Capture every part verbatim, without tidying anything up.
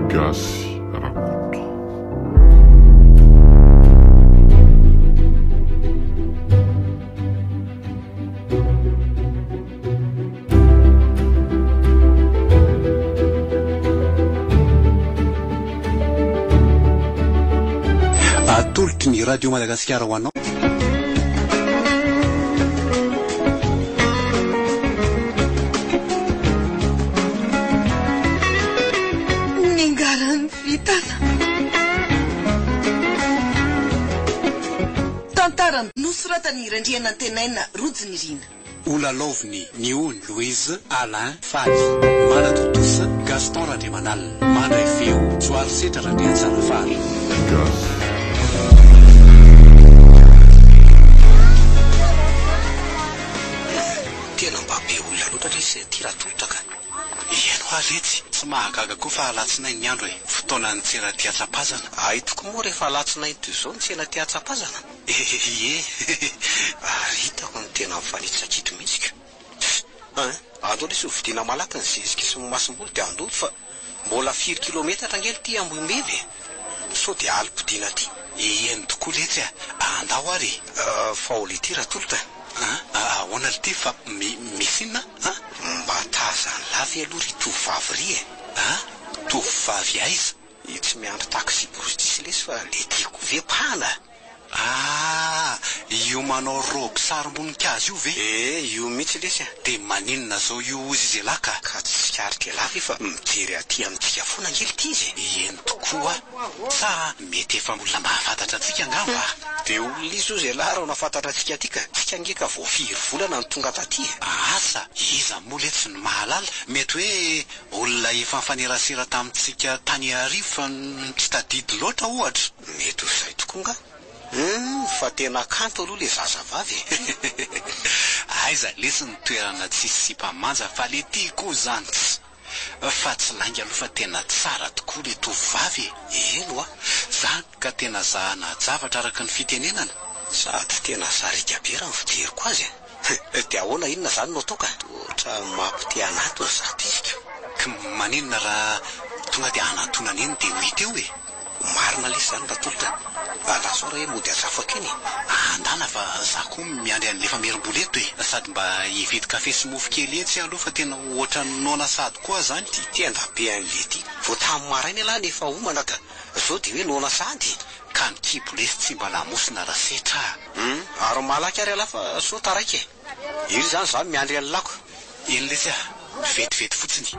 Gasy Rakoto. Atolotry ny radio Madagasikara ho anao. Nosoratany Randriana Tenaina Rojony Rina. Olalovny Niony Louise Alain Faly Mana Totosa Gaston Randriamanal Mandray feo Tsoary Setra Randriatsara Fary Gasy tena mba be olona loatra resy tira tolotraka. Ieno aletsy tsy mahagaga koa fa alatsinainy ny andro e fotoanany tsena tia-tsapazana. Ay toko moa rehefa alatsinainy toy izao ny tsena tia-tsapazana. Ie hitako ny tena mifanitsakito mihitsy ka. Andao lesy ho vidiana malaky ny zezika sy ny masom-bolo dia andolo fa mbola firy kilometatra angely ty Ambohimevy so dia alim-podiana ty. Eny tokoa letsy a andao ary faoly ty ratolotra. Ahoana ty fa misinna mba tazany lavy aloha ry tovavy ry e. Tovavy aiza tsy miandro taxi prostitution lesy fa le tiako vepahana. Ah, io manao robe sarim-boninkazo io ve? Eh, io mihitsy lesy. De maninona zao io ozy izy laka? Ka tsy sikarika lavy fa mijery aty amintsika foana angely ty izy. Eny tokoa sa mety efa olona mahafantatra antsika angamba. De olona izy ozy lahy raha nahafantatra antsika aty ka tsika angeka vao firy volana ny tonga taty. Asa, iza moa letsy ny mahalala. Mety hoe olona efa mifanerasera tamintsika tany arivo fa tsy tadidy loatra ohatra. Mety ho zay tokoa nga. Hmm, fa tena kanto aloha le zazavavy. Aiza lesy ny toerana tsisy sipamanja fa le ty koa zany fa tsy lainga aloha fa tena tsara tokoa le tovavy. Eno a zany ka tena zahana zavatra araka ny fitenenana sady tena sarika be raha ny fijeriko azy. Dia ahoana inona zany no toka otra mampite anato ny sady izy ka maninona raha tonga dia anatonana eny dia ho hita eo e. Marina lesy zany ratolotra. Alaso raha mody azafaka eny. Andana fa za koa miandry an'lefa merim-boleto e sady mba hividy kafe sy mofo kely etsy aloha fa tena ohatra nona sady koa zany ty. Tenda be an'le ty vao tamin'ny maraina lahy nefa homana ka zao dia hoe nona sady ka ny kibo lesy tsy mba lamosina raha setra. Ary malaky ary ala fa so taraiky e. Iry zany za miandry an'lako. Eny lesy a vetivety fotsiny.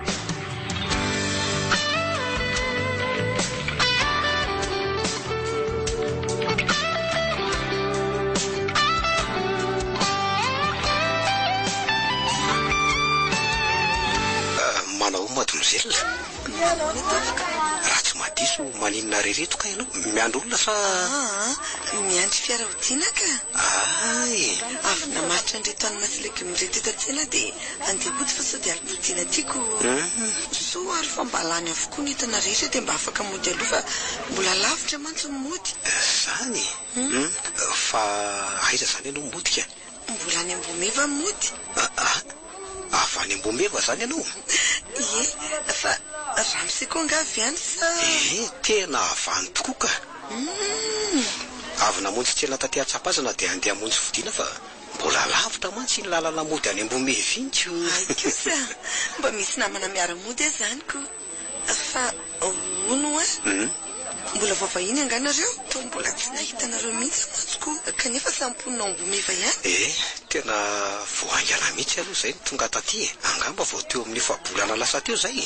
Raha tsy madiso maninona rereto ka ianao miandro olona sa miandry fiarahodina ka. Ay avy namaritra an'reto hanina sy legioma reto eto an-tsena dia andeha-body fa sao dia alim-podiana tiako. So ary fa mba lany avokoa ny entana rehetra dia mba afaka mody aloha fa mbola lavitra mantsy ny mody. Zany fa aiza zany ianao mody ka? Mbola any Ambohimeva mody. Avy any Ambohimeva zany ianao? Ie fa ramose koa angavy any sa eh tena avany tokoa ka. Avy namonjy tsena taty Atsapazana dia andeha hamonjy fodiana fa mbola lavitra mantsy ny lalana mody any Ambohimeva iny ko. Ay kosa mba misy namana miara-mody zany ko fa ono a mbola vavahiny anganareo to mbola tsy nahitanareo mihitsy matsoko kanefa samponina Ambohimeva ihany. Eh tena voaingana mihitsy aloha zay tonga taty angamba vao teo amin'ny efabolana lasa teo zay.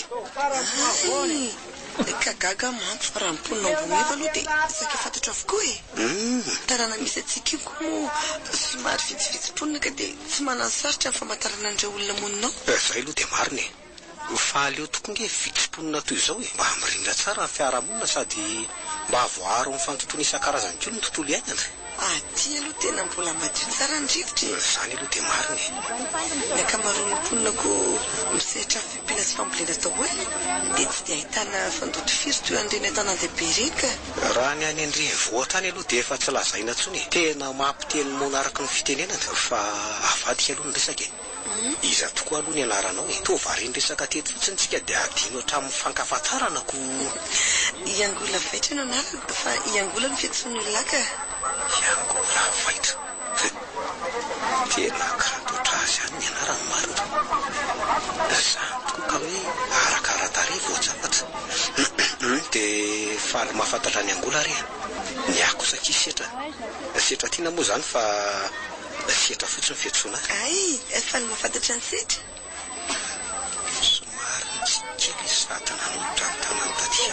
Ka gaga mantsy raha mponina Ambohimeva aloha dia saika fantatra avokoa e. Tanàna misy atsika io koa moa somary vitsivitsim-ponina ka dia tsy manano sarotra ny famantarana an'ireo olona moninao. Zay aloha dia marina e. Fa aleo tokoa nge vitsim-ponina toy izao e mba mirindra tsara ny fiarahamonina sady mba voaro ny fantotoana isan-karazany kely ny tontolo iainana. Aty aloha tena mbola madio tsara ny rivotra. Zany aloha dia marina e. Ny ankamaroan'ny mponina koa misehatra fipina sy fambolena daholo dia tsy dia ahitana fandoto firy toy an'ireny an-tanan-dehibe ireny ka. Raha ny any an-drenivohitra any aloha dia efa tsy lazaina intsony. Tena mampiteny mona araka ny fitenenana fa avadika aloha ny resaka e. iza tokoa aloha ny anaranao e tovary ny resaka teto fotsiny tsika dia adino hatramin'ny fankafatarana ko iangola vaitra no anarako fa iangola no fiantsony olona ka iangola vaitra tena kanto otra azy any ny anarany marina zany tokoa ka hoe arakaratarehy voatsapatra dia faly mahafantatra ny angola re ny ako satria setra setra tiana moa zany fa setra fotsiny fiantsona ay faly mahafantatra ny setra somary mitsikely sady nanolotra ny tanany tatia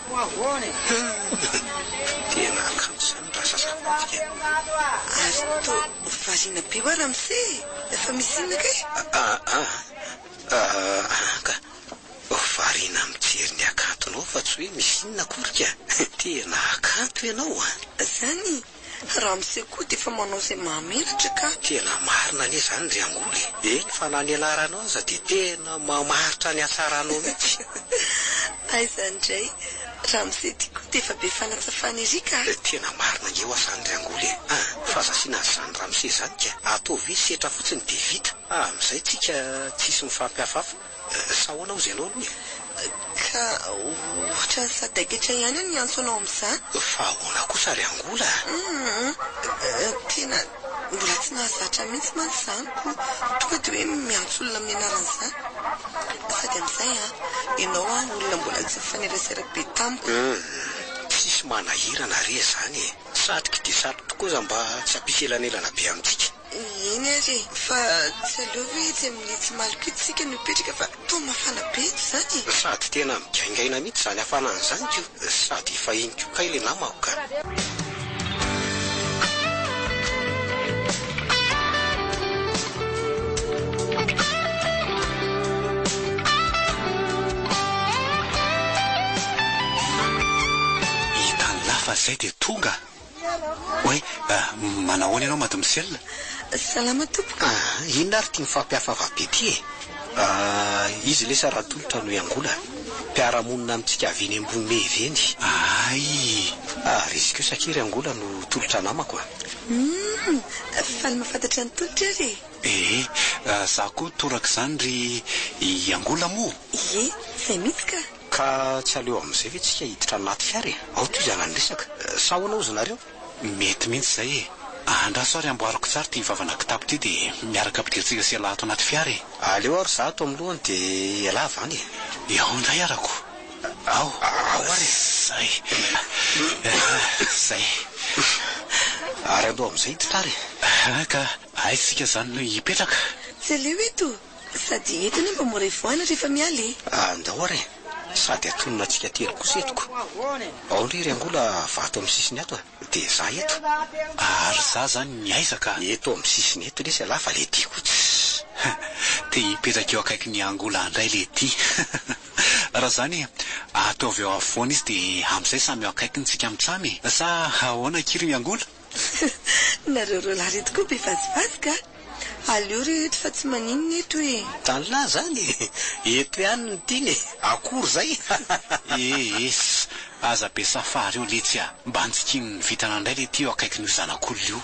tena kanto zany raha sasafatika ary to variana be ho aramse efa misy inona kay ka variana mijery ny akantonao fa tsy hoe misy inona korika tena akanto ianao a zany raha mise koa dia efa manao izay mahameratra ka tena marina anie zany ry angoly eny fa na ny alaranao aza dia tena mamaritra ny asaranao mihitsy ay zany indray raha mise ty koa dia efa be fanatsafana ery ka tena marina ngeo azany ry angoly e fa zasiana zany raha mise zany ka atao ve setra fotsiny dia vita amin'izay tsika tsisy mifampiafafa sahoana ao ianao aloha ka ohatra sady aketra ihany ny antso anao amin'izany fa ahoana kosa ry angola tena mbola tsy nahazatra mihitsy mantsy zany ko tonga dia hoe miantso olona amin'ny anaran'izany sady amin'izay a ianao a olona mbola tsy mifanerasera be tamiko tsisy manahirana re zany e satroka dia satroka tokoa za mba tsy ampiselanelana be amintsika eny ary fa tsy aleova hoe tsy amin'ny tsy maliko itsika no mipetraka fa to mafana be ito zany sady tena migaingaina mihitsy zany hafanany zany ko sady efa iny ko ka ile namako ka hitany lafa zay dia tonga hoe manahoana ianao mademoiselle salama tompoko inona ary tia mifampiafafa be ty e izy lesa raha tolotra no iangola mpiaramonina amintsika avy eny ambony meheveny ay ary izy keo sakiry angola no tolotra namako a faly mahafantatra ny tolotra ary e za koa toraka zany ry iangola moa e zay mihitsy ka ka tsy aleo amin'izay ve tsika hiditra anaty fiara e ao toy zana ny resaka sahoanao zanareo mety mihitsy zay e andraso ary amboariko tsara ty vavana kitapo ty dia miaraka ampidiritsika sy alato anaty fiara e aleo ary za ato amin'ny lohany dia alava any e ao indray arako ao ao ary zay zay ary andao amin'izay hiditra ary ka aisika zany no hipetraka tsy aleo eto sady entiny mba mora ivoana rehefa mialy andao ary sady atonona antsika telo kosa etoko ao ndray ry angola vato amin'ny sisiny ato dia za eto ary za zany niaizaka eto amin'ny sisiny eto lesy alafa le ty kotsy dia hipetraka eo akaiky ny angola andray le ty raha zany ataovy eo afoana izy dia amin'izay samy eo akaiky ntsika mitsamy sa ahoana kiry ny angola nareo ro lahy reto koa be vazivazy ka aleo rehetra fa tsy maninona eto e tanylay zany eto ihany ny tiny akory zay es aza be safary eo letsy a mba ntsiki ny vitana indray le ty eo akaiky nio zanak'olona io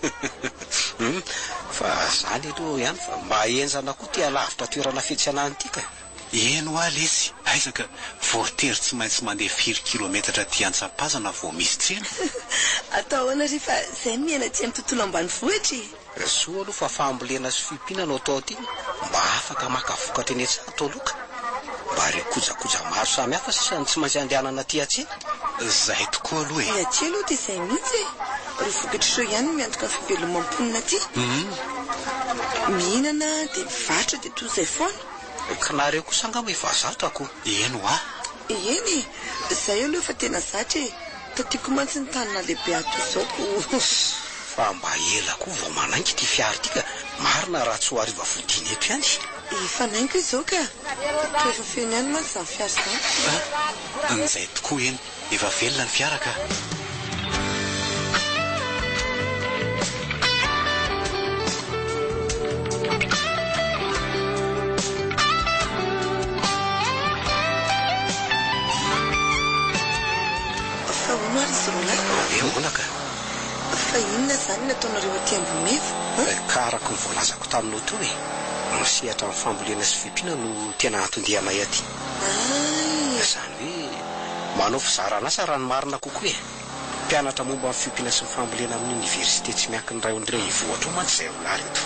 fa zany aloha ihany fa mba enjana koa ty alavitra toerana fiantsanany ty ka eno a lesy aizaka voatery tsy maintsy mandeha firy kilometatra ty antsapazana vao misy tsena atao ahoana rehefa zay miaina ty amin'ny tontolo ambany vohitra soa aloha fa fambolena sy fimpina no atao ty mba afaka maka vokatra eny etsy atao loka mba re kojakoja maro samy hafa sisany tsy maintsy andehanana ty atsy zay tokoa aloha e aty aloha dia izay mihitsy e ry vokatra so ihany miantoka ny fibelomam-ponina ty mihinana dia mivarotra dia toy izay foana ka nareo kosa angamba efa zatra ko eno a eny zay aloha fa tena zatra e tatiako mantsy ny tanina lehibe ato izao ko fa mba ela koa vao manaingy ty fiara ty ka marina raha tsy ho ariva vodiny eto ihany efa naingo izao ka to efa feno ihany mantsy zany fiara zany n'izay tokoa eny efa velona ny fiara ka fa ono ary izy rola eona ka fa inona zany nataonareo aty ambomevo ka araka ny voalazako taminao to e rosehatra amin'ny fambolena sy fimpiana no tena antondianay aty. Izany hoe manao fizarana asa raha ny marina kokoa e. Mpianatra momba amin'ny fimpiana sy ny fambolena amin'ny oniversité tsy miankin'ny ray ondray ivoatra mantsy izay olary eto.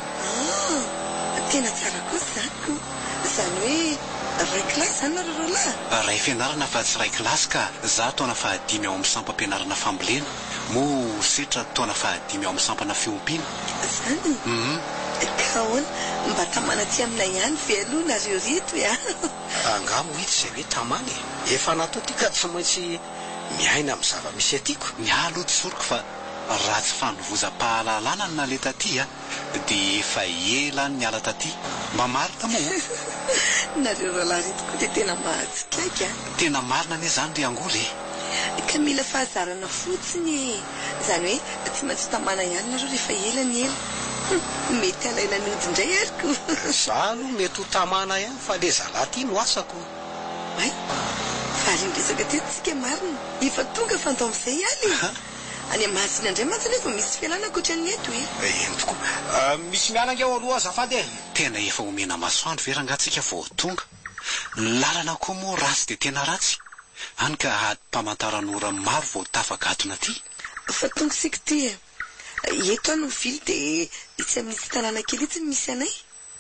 Tena tsara kosa izany ko. Izany hoe ray kilasy izany nareo roalahy? Ray fianarana fa tsy ray kilasy ka za taona fahadimy ao amin'ny sampam-pianarana fambolena, moa setra taona fahadimy ao amin'ny sampana fiompiana. Izany? Ka ahoana mba tamana aty aminay ihany ve aloha nareo reto e? Angamo hita izay hoe tamana e. Efa natao ity ka tsy maintsy miaina amin'ny zava-misy atyko. Mialo tsoriko fa raha tsy fanovozam-pahalalana ny naleta aty a dia efa ela ny miala taty. Mba marina moa. Nareo roalahy reto koa dia tena mahatsikaiky. Tena marina anie izany ry angola e. Ka mila fahazarana fotsiny e. Izany hoe tsy maintsy tamana ihany nareo rehefa ela ny ela. Mety alaina ny ody indray ariko. Za aloha mety ho tamana ihany fa le zalahy ty no asako. Ay, valy resaka teto marina. Efa tonga fantao amin'izay ihany. Any Amasina indray mantsy nefa misy fialana ankoatran'ny eto e. Eny tokoa. Misy miananga ao aloha azafady e. Tena efa omena masoandro ve rangatsika vao tonga. Lalana koa moa ratsy dia tena ratsy. Hany ka mpamantaran'ora maro vao tafagatona aty. Fa tonga sika ty e. Eto ano vily dia itsy amin'itsy tanàna kely itsy misy anay.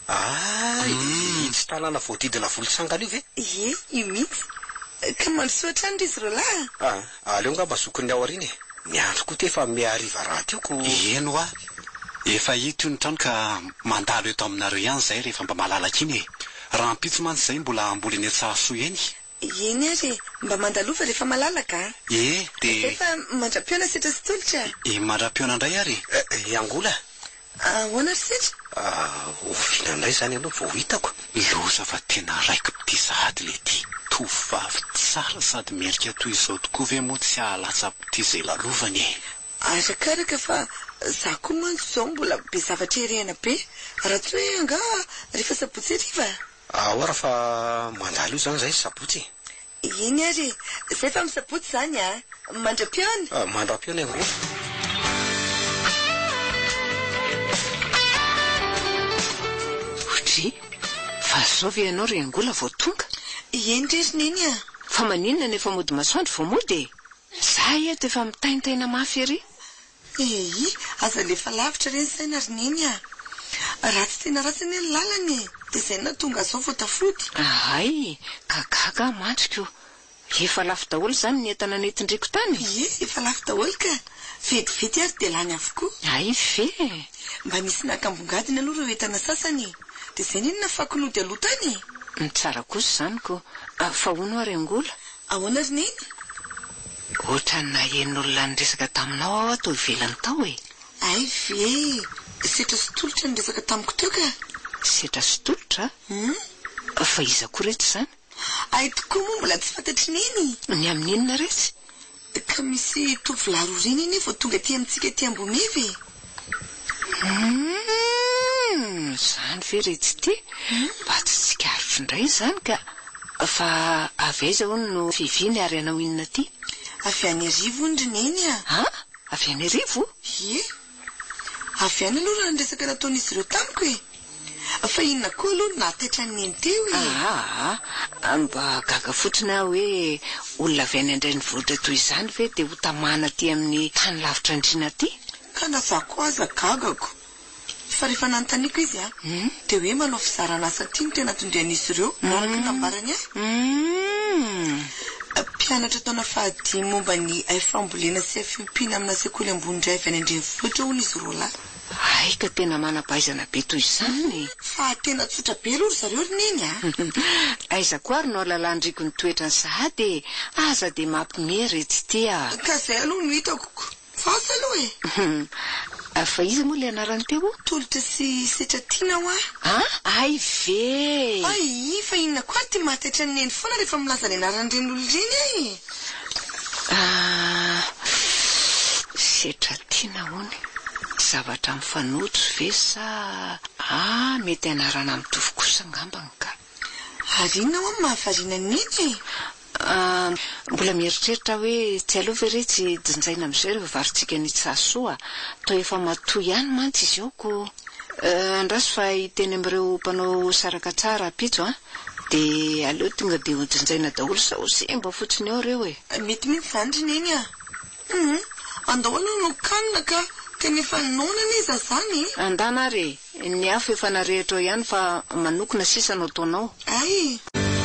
Ah, itsy tanàna voadidina Volosangana io ve? Ie, io mihitsy. Ka mandosoatra any izy roalahy. Ah, aleo nga mazokony ao ariny e. Ny andro koa tefa miariva raha teo ko. Eno a. Efa hita io ny trano ka mandalo eto aminareo ihany zay rehefa mba malalaka iny e. Raha mpitso mantsy zay mbola amboli eny Antsahasoa eny. Eny ary mba mandalova rehefa malalaka. E, de efa mandra-piona setra sy tolotra. E, mandra-piona indray ary. E, Angola. Ahoana ry setra? Oviana indray zany aloha vao hitako. Loza fa tena raiko ty sahady le ty. Tovavy tsara sady merika toy izao tokoa ve moa tsy hahalatsa ty izay lalovany e. Arakaraka fa za koa mantsy izao mbola be zavatra erehana be. Raha tsy hoe anga rehefa sabotsy ariva. Ahoara fa mandalo io zany zay sabotsy. Eny ary, zay fa misabotsy zany a. Mandra-piona. Mandra-piona Angola. Otry, fa zao ve ianao ry Angola vao tonga? Eny rery neny a. Fa maninona nefa mody masoandro vao mody? Za eto efa mitaintaina mafy ery. Ei, aza lefa lavitra reny saina ry neny a. Raha tsy tena ratsy ny lalany e. Dia izay na tonga zao vao tafody. Ay, kagaga mandriko. Efa lafo daholo zany ny entana netindriko tany. Ie, efa lafo daholo ka. Vetivety ary dia lany avokoa. Ay ve. Mba misy nakambongadina aloha ireo entana sasany. Dia izay ninona fakonody aloha tany. Ny tsara kosa zany ko. Fa hono ary Angola. Ahoana ry neny? Ohatra nahen'olona niresaka taminao ao ato ivelany tao e. Ay ve. Setra sy tolotra niresaka tamiko teo ka. Setra sy tolotra? Fa iza koa rehetra zany? Ay tokoa moa mbola tsy fantatry neny. Ny amin'inona rehetra? Ka misy tovolahy roa reny iny vao tonga aty amintsika aty Ambomevy. Zany ve rehetra ty? Mba tsy tsikaritro indray zany ka. Fa avy aiza hono no fiviny ary anao inona ty? Avy any arivo hono ry neny a. Ha? Avy any arivo? Ie. Avy any aloha raha niresaka nataon'izy ireo tamiko e. Fa inona koa aloha nataitra ny neny teo e. Ah, mba gaga fotsiny aho hoe olona avy any andray ny vohitra toy izany ve dia ho tamana aty amin'ny tany lavitra andrina aty? Ka na za koa aza gagako. Fa rehefa nanontaniako izy a, dia hoe manao fizarana asa ty no tena tondrian'izy ireo. Naraka nambarany ahy. Mpianatra taona fahadimy momba ny fambolena sy fiompiana amina sekoly ambony indray avy any andrenivohitra hono izy roalahy. Ay, ka tena mana-baizana be toy izany. Fa tena tsotra be aloha ry zareo ry neny a. Aiza koa ary no alalandriko ny toetra ny sahady aza dia mampime retsy ty a. Ka zay aloha no hitako. Vasa aloha e. Fa iza moa le anarany teo? Tolotra sy setra tiana ho a. Ah, ay ve. Ay, fa inona koa ty mahataitra ny neny foana rehefa milaza ny anarany reny olo reny e. Ah, setra tiana hony. Zavatra mifanojo ve sa ah mety anarana mitovy kosa ngambany ka. Arina ho mahavarina neny e. Mbola mieritreritra hoe tsy aleo ve retsy jinjaina amin'izay rehefa varotsika ny Antsahasoa. Toa efa matoy ihany mantsy izy ao ko. andraso fa hiteny amin'ireo mpanao saraka tsara pitso a dia aleo tonga dia hojanjaina daholo sa ho semba fotsiny ao reo e mety mihitsy zandriny eny a um andahoana no kanina ka tena efa nonana iza zany andana re ny afo efa narehitra ao ihany fa manokona sisa no ataonao ay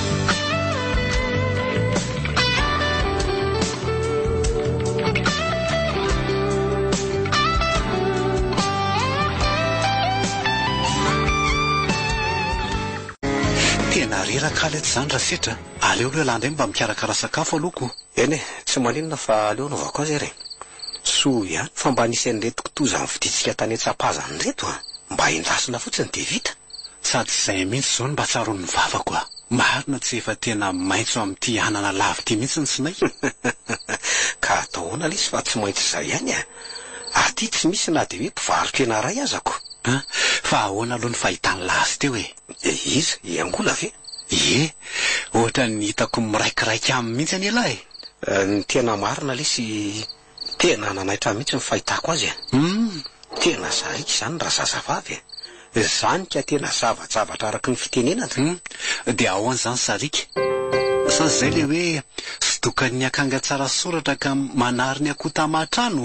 tena reraka alety zany raha setra aleo aloha landa mba mikarakara sakafo aloko eny e tsy maninona fa aleo novako azy re so ihany fa mba nisy an'reto kitoza amin'ny viditsika tany tsapazany reto a mba endasina fotsiny dia vita sady izay mihitsy zao mba tsaro ny vavako a marina tsy efa tena maitso amin'ity anana lavy ty mihitsy ny sinay ka atahoana lesy fa tsy maintsy izay ihany a aty tsy misy na dia hoe mpivarotena ray azako fa ahoana aloha ny fahitany lazy teo e iza iangola ve ie ohatra ny hitako miraikiraiky aminy mihitsy any elahy ny tena marina lesy tena nanaitra mihitsy ny fahitako azy mm. tena sarika izany raha zazavavy e zany ka tena zavajavatra araky ny fitenenana mm. dia ahoana zany sarika sa zay le hoe sidokany akanga tsara soratra ka manary ny akotamatrano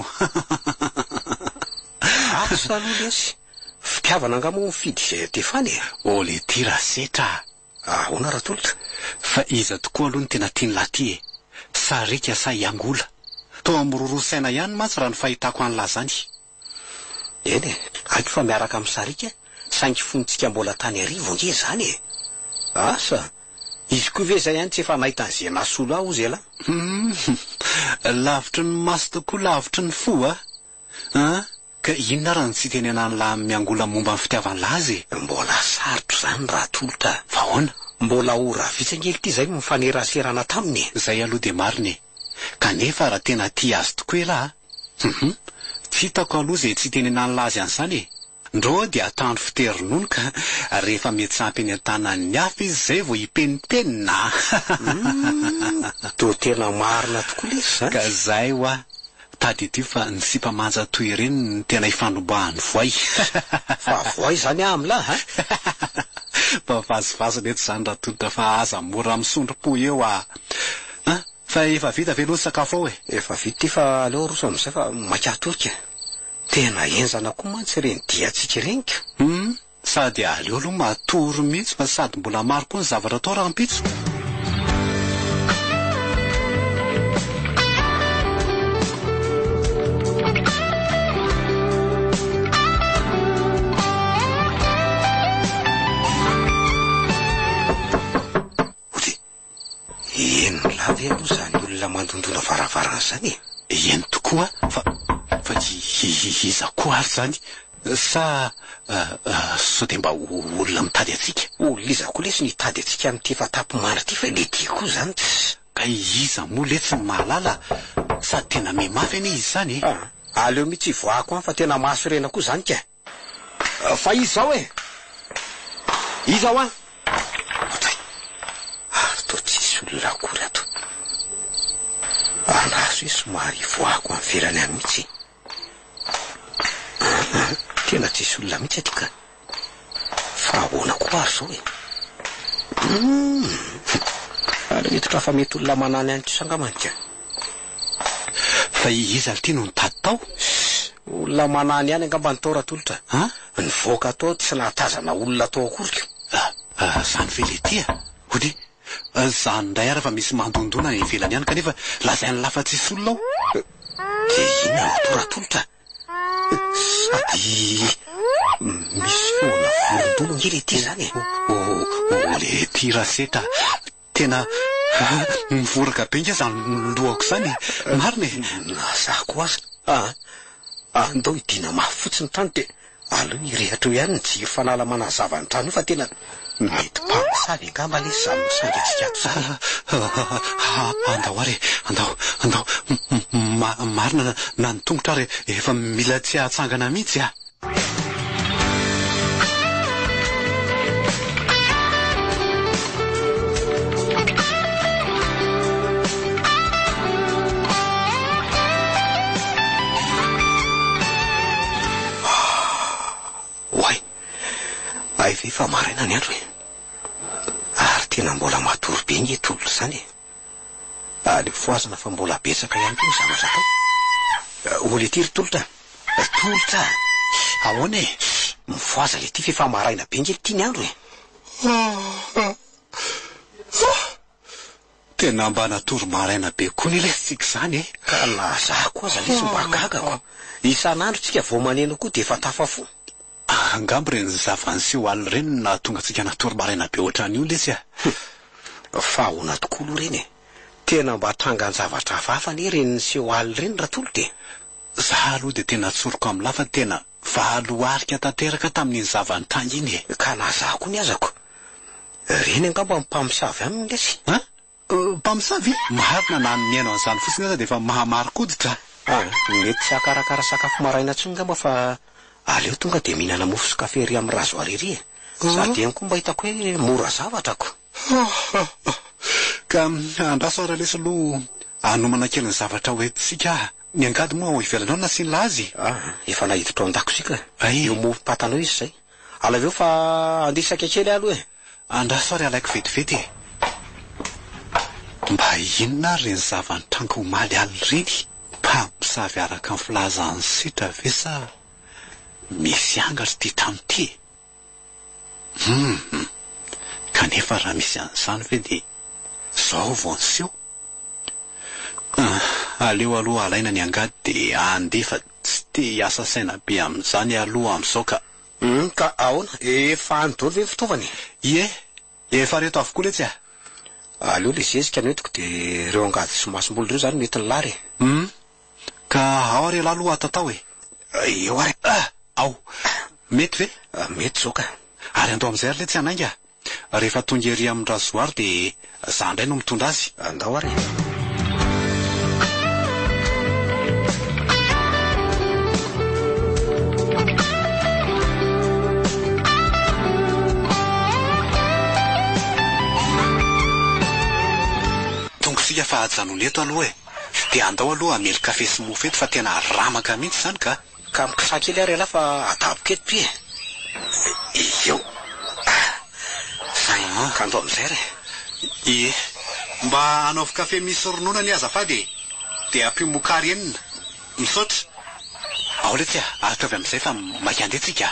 asa aloha lesy fitiavana angamo mifidy izay tefany e o le ty raha setra ahoana raha tolotra fa iza tokoa aloha ny tena tiany laty e sarika sa iangola to am'rorosaina ihany matsy raha ny fahitako an'la zany eny e aiko fa miaraka amin'ny sarika saingy fonitsika mbola tany arivo nge zany e asa izy koa ve zay ihany tsy efa nahita an'izay nasolo aho ozy ela lavitry ny maso tokoa lavitry ny fo a a ka inona raha ny tsy tenena n'la miangola momba ny fitiavan'la azy mbola sarotro zany raha tolotra fa hoana mbola ora vitsangely ty zay mifaneraserana taminy zay aloha de mariny kanefa raha tena ty azy tokoa ela mhm tsy hitako aloha zay tsy tenena n'la azy an'izany e ndro dia atandro fiterinony ka rehefa mietsampy eny an-tanany hafa izy zay vao hipenipenina to tena marina tokoa lesy zany ka zay ho a tady ty fa ny sipamanja toy ireny ny tena ifandrombahany voay fa voay zany amla ha fa vazivazy leto zany raha tolotra fa aza mora misondro-po eo a fa efa vita ve loha sakafo ao e efa vita ty fa aleo roso amin'izay fa makatorika tena enzana koa mantsy reny diatsika renika hmm sady aleo aloha matory mihitsy fa sady mbola maro koa ny zavatra atao raha ampitso lavy aloha zany olona mandondona varavarana zany e eny tokoa fa fa iza koa ary zany sa sao de mba olona mitady atsika olona iza koa lesy nitady atsika amin'ty efa tapomandry ty fa le dia koa zany ka iza moa letsy ny mahalala sady tena memafy ane izy zany e aleo mihitsy voako any fa tena maso rena koa zany ka fa izy zao e iza ho any to tsisy olona akory ato anaso hoe somary voako amin'ny verany any mihitsy tena tsisy olona mihitsy aty ka fa ahoana koa ary zao e ary metotra fa mety olona manany any tsosangamany ka fa iza ty no nitady tao olona manany any angamba ny tao raha tolotra ny voaka atao tsy nahatazana olona atao akory ka zany ve le tya hody zany ndray ara fa misy mandondona ny ivelany ihany kanefa lazainy lafa tsisy olona ao de ina notora tolotra sady misy foana vorondolo ngely ty zany o le ty raseta tena mivoraka be nge zany lohako zany marina e nazako azy a andao idina mafy fotsiny trano de aleo irehatra eo ihany ny jiro fanala manazava ny trano io fa tena mety mpamosavy angamba le zany misangatsika ato zany andao ary andao andao marina na ny tongotra ary efa mila tsy ahatsangana mihitsy a Ay ve fa maraina ny andro e. Ary tena mbola matory be ny etolo zany e. Ale foazana fa mbola betsaka ihany koa ny zavatra atao. Ole ty ry tolotra. Tolotra. Ahoana e? Mifoaza le ty fefa maraina be ny ty ny andro e. Tena mba natory maraina be koa ny lesitsika zany e. Ka laza koa za lesy mba gagako. Isan'andro tsika vao maneno koa de efa tafafo. Angambo reny zavanseho alina reny na tonga tsika natory maraina be ohatran'io lesy a. Fa ona tokoa aloha reny e. Tena mba tranga ny zavatra hafahafa ny reny seho alina reny raha tolo de. Zaho aloha de tena tsoroko amin'ny lafa tena valoarika tanteraka tamin'iny zavantany iny e. Ka nazaha koa ny azako. Reny angamba mpamosavy aminy lesy. Ha? Mpamosavy? Marina na miaino an'izany fotsiny aza de efa mahamarikoditra. Ah, mety tsy akarakara sakafo maraina tsiny ngamba fa aleo tonga de mihinana mofo sy kafe ry amin'ny razoary ry e. Sady eny koa mba hitako hoe mora zavatako. Ka andraso ara lesy aloha anomana kely ny zavatra hoentsika. Ny angady moa ao ivelanao nasiany lazy. Ah, efa nahiditra ao an-dakozika. Ay. Io mofo patanao izy zay. Alaveo fa andisaka kely aloha e. Andraso ary alaiko vetivety e. Mba inona reny zavantrango maly alina reny? Mpamosavy araka ny filazan'ny sitra ve sa misy angatra ty tamy ty? Hmm. Kanefa raha misy an'izany ve de zao vao niseho. Aleo aloha alaina ny angady de andefa tsy te hiasa saina be amin'izany aloha amin'izao ka. Hmm, ka ahoana? Efa andolo ve fitaovany? Ie, efa reto avokoa letsy a. Aleo le zezika no entiko de reo angady sy masom-bolo reo zany mety ny lary. Hmm. Ka ao ary aloha atatao e. Eo ary. Ah, ao. Mety ve? Mety zao ka. Ary andao amin'izay ary letsy anainga. Rehefa tonga ery amin'ny razoary de za indray no mitondra azy. Andao ary. Sika fa ajanony eto aloha e. De andao aloha amely kafe sy mofo eto fa tena ramaka mihitsy zany ka. Ka mikisa kely ary ala fa atapoko eto pi e. Eo. Zay ka andao amin'izay re. Ie. Mba anaovy kafe misy ronono ny azafady e. De ampimokary enina. Misaotra. Ao letsy a, aritra avy amin'izay fa makiandeha tsika.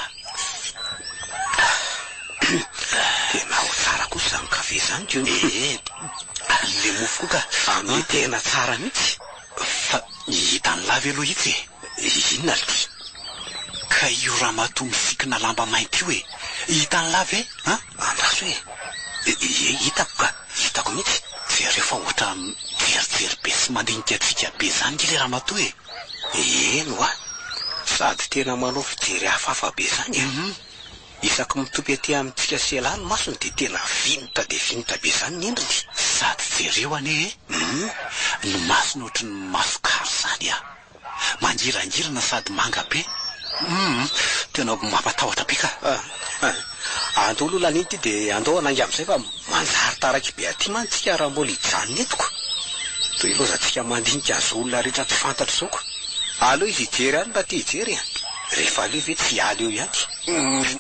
Tena ho tsara kosa zany kafe zany tio. E. Le mofo koa ka amin'ny tena tsara mihitsy. Fa hitany lavy aloha itsy e. Inona ty? Ka io raha mato misikina lamba mainty io e. Hitany lavy e? Ha? Andraso e. Hitako ka. Hitako mihitsy. Jereo fa ohatra jerijery be sy mandinika tsika be zany ke le raha mato e. Eno a. Sady tena manao fijery hafahafa be zany e. Isaky mitopy aty amintsika selany masony de tena vinitra de vinitra be zany ny endriny. Sady jereo ane e. Ny masony ohatry ny masokary zany a. Mangirangirana sady manga be. Tena mampatahotra be ka. Andao aloha laniny ty de andao anangy amin'izay fa manjary taraky be aty mantsika raha mbola hijanony etiko. Toy lozatsika mandinika azo olona rehetra tsy fantatra zao ko. Aleo izy hijery any mba ty hijery. Rehefa aleo ve tsy aly eo ihany.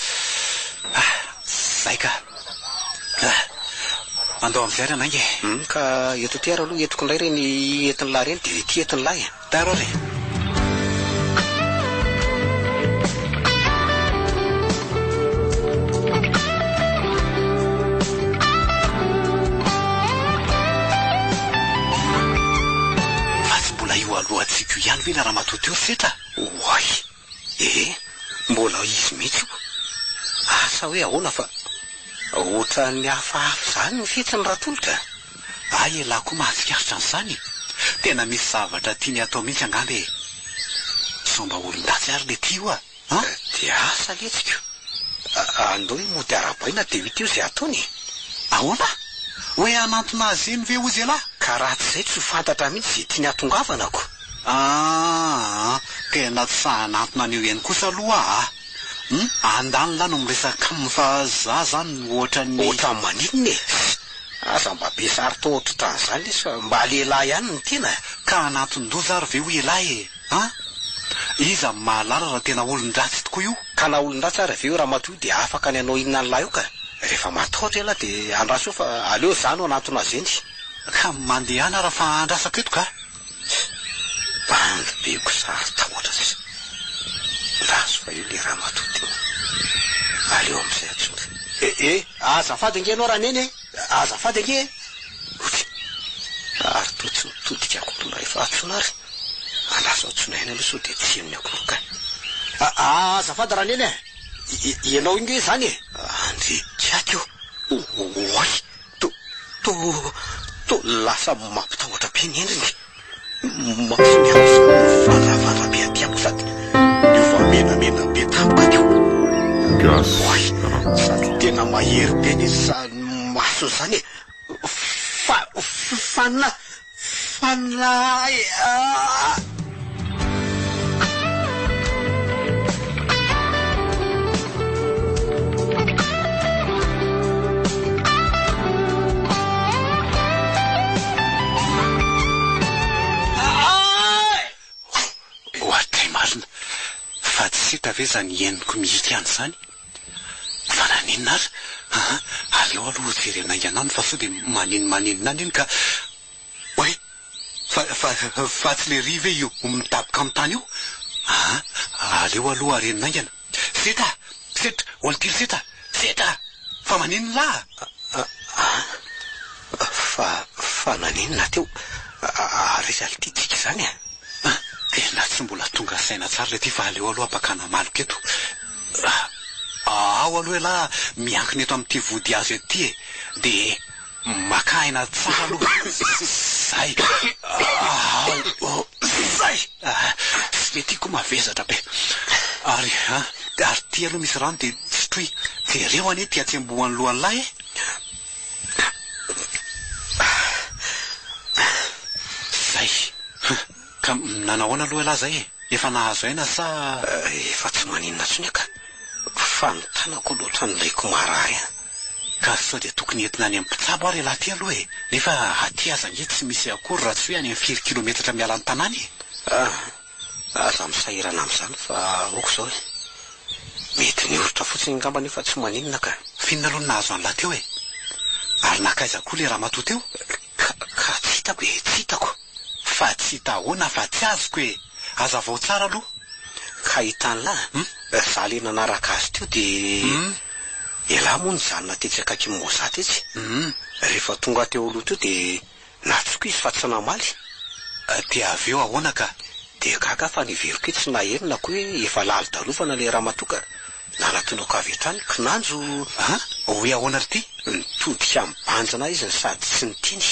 Zay ka. Andao amin'izay ry anangy e. Ka eto ty ary aloha entiko indray reny entiny lahy reny de ty entiny lahy. Taro re. Alohatsika io ihany ve na raha matoto eo setra? Oay. E, mbola izy mihitsy io. Asa hoe ahoana fa ohatra ny hafahafa zany ny fetsiny raha tolotra. Ay elahy koa mahatsikaritra an'izany. Tena misy zavatra tiany atao mihitsy angambe e. Somba olon-datsy ary le ty io a. De asa letsika. Andao hoe mody arabaina de hita io zay ataony. Ahoana? Hoe anantona azy eny ve ozy elahy? Ka raha tsy zay tsy ho fantatra mihitsy zay tiany atongavanako. Ah, tena tsy sahanantona an'io eny kosa aloha a. Andany lahy no miresaka amin'ny fa za zany ohatra ny ohatra maninona e. Asa mba be sary tao ohatrotran'izany lesy fa mba lehilahy ihany ny tena. Ka anaton-doza ary ve ho elahy e. Ha? iza mahalala raha tena olon-dratsy tokoa io. Ka na olon-dratsy ara aveo raha matoa dia afaka ny anao inona nylahy io ka rehefa matahotra ela dia andraso eo fa aleo zano anatona azy eny. Ka mandehana raha fa andrasako eto ka bandy be ko sary tahotra zay raso fa io le raha matoa teo aleo amin'izay atsony. E e azafady ange anao raha neny e azafady ange oty ary totsy mitodika akory efa atsona ary andraso atsona eny aloha sao dia tsy amin'ny akory ka azafady raha neny e ianao inge zany e andre tiako oay to to to lasa mampitahotra be ny endriny mampifamiavandravandra be atiako sady io fa menamena be tampoka teo oay sady tena mahery be ny sa maso zany e fa fana fana fa tsy sita ve zany henoko mihika any zany fa naninona ary aleo aloha jerena ianano fa sao dia manino maninona any iny ka oe fa tsy le rive io mitaboka amin'ny tany io aleo aloha arenina ingana seta setra olontiry seta seta fa manino laha fa fa naninona teo resy altitsika zany a tena tsy mbola tonga saina tsara le ty fa aleo aloha apakana maloko eto ao aloha elaha miankina eto amin'ity vody azo ety e dia makaina tsara aloha zay zay sy le tiako mavezatra be ary ary ty aloha misy rano dia sotroy jereo anie ty atsembohan'ny lohan'ny lahy e zay ka nanahoana aloha elahy zay e efa nahazo aina sa efa tsy maninona tsony ka fa nitanako loatra nylaiko marary a ka sao dia tokony entina any amin'ny mpitsabo ary elahy ty aloha e nefa aty aza nge tsy misy akory raha tsy hoe any amin'ny firy kilometatra miala ny tanàny e aza misahirana amin'izany fa oko zao e mety nioritra fotsiny ngamba nefa tsy maninona ka finona aloha nahazo an'lahy teo e ary nakaiza koa le raha matoa teo ka tsy hitako e tsy hitako fa tsy hita ahoana fa tsy azoko e aza vao tsara aloha ka hitan'lahy za le nanaraka azy teo dia elahy moa ny zanona tetsy akaiky mozaty etsy rehefa tonga teo aloha teo dia natsoko izy fa tsy namaly dia avy eo ahoana ka dia gaga fa niveriko e tsy naherina koa hoe efa lalo dalofana le raha matoka nanatonako avy hatrany kinanjo hoe ahoana ry ty nitodika mibanjana izy ny sady tsy nitiny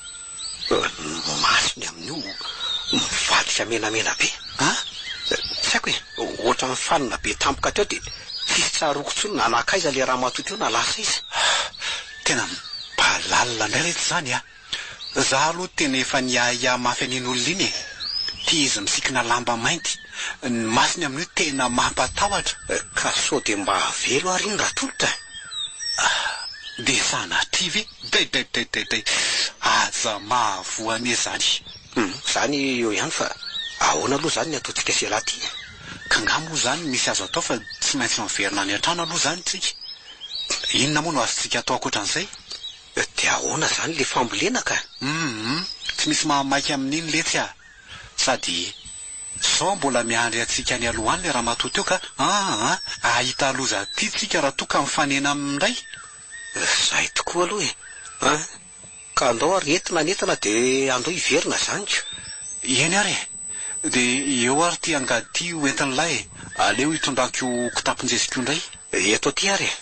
masony amin'io mivadika menamena be tsy haiko hoe ohatra mifanina be tampoka teo dia tsisy tsaroko tsony nanakaiza le raha matoa teo nalasa izy tena balalina indray rehetra zany a za aloha tena efa niaia mafy anin'olona iny e ty izy misikina lamba mainty ny masiny amin'io tena mampatahotra ka sao dia mba velo ary iny raha tolotra dia sanatrivy daidaidaidaidai aza mahavoane zany zany eo ihany fa ahoana aloha zany ny ataontsika sy elahy ty ka ngamo zany misy azo atao fa tsy maintsy miverina any an-trano aloha zany tsika inona moa no azontsika atao akoatran'izay dia ahoana zany le fambolena ka um tsy misy mamaiky amin'iny letsy a sady sao mbola miandry atsika any aloha any le raha matoa teo ka aa ahita aloza ty tsika raha toa ka mifanena amin'indray zay tokoa aloha e ka andao ary entina netana dia andao hiverina zany ko eny ary e dia eo ary ty angady ty hoentin'lahy e aleo hitondrako kitapon-jesiko indray eto ty ary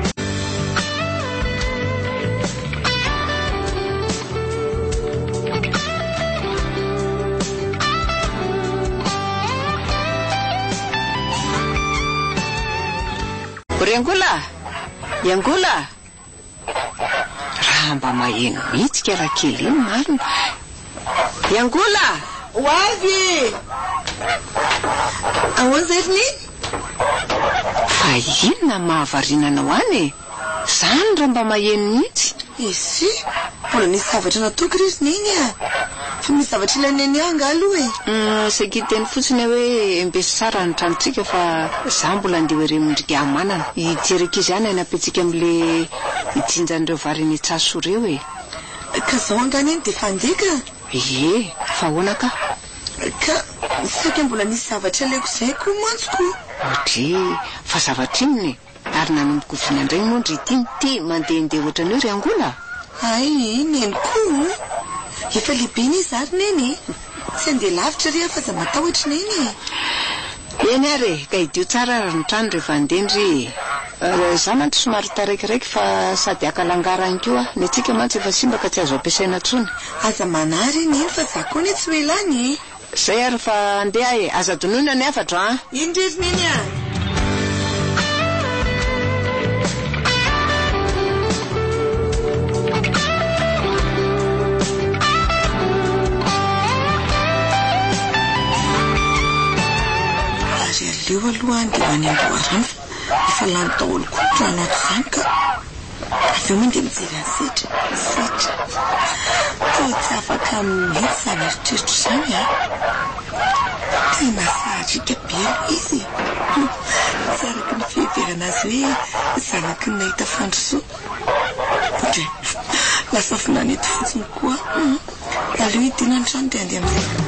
Riangola Riangola raha mba maheno mihitsika raha kely iny marina Riangola hoavy ahoana zay ry niny fa inona mahavarinanao any e zany raha mba maheno mihitsy isy mbola nisy zavatra natoky ry niny a fa misy zavatra ilaneny anga aloha e sakiteny fotsiny hoe mbesy sara ny tranontsika fa za mbola andeha hoe remondrika amanana ijerika izy ihany anapetsika amin'le idinjan'ireo variny itsaso reo e ka zao angany eny dia fandeka ie fa ahoana ka ka saika mbola nisy zavatra ilaiko izay koa mantsoko otry fa zavatra inony ary nanomboka oviana indray mondry ity ty mandehandeha ohatrany hoe ry angola ay neny koa efa lehibe ny izy ary neny tsy andeha lavitra ry fa za matahotra neny eny ary ka idio tsara ary ny trano rehefa andendry za mantsy somary taraikiraiky fa sady akalangarany koa ny atsika mantsy efa simba ka tsy azo ampiasaina tsony aza manary neny fa za koa ny tsy hoe lany zay ary fa andeha e aza donona ny afatra a indrery neny a leo aloha andeha any amboarano efa lany daholo koa anato izany ka avy eo mandeha mijery any setra setra to tsy afaka mihitsy izany eritreritra izany a tena sahatrika be aloha izy tsy araky ny fiheverana azy hoe zanaky ny nahita fandrosoa otra lasa finanety fotsiny koa aleo hidina ny trano dia andeha amin'izay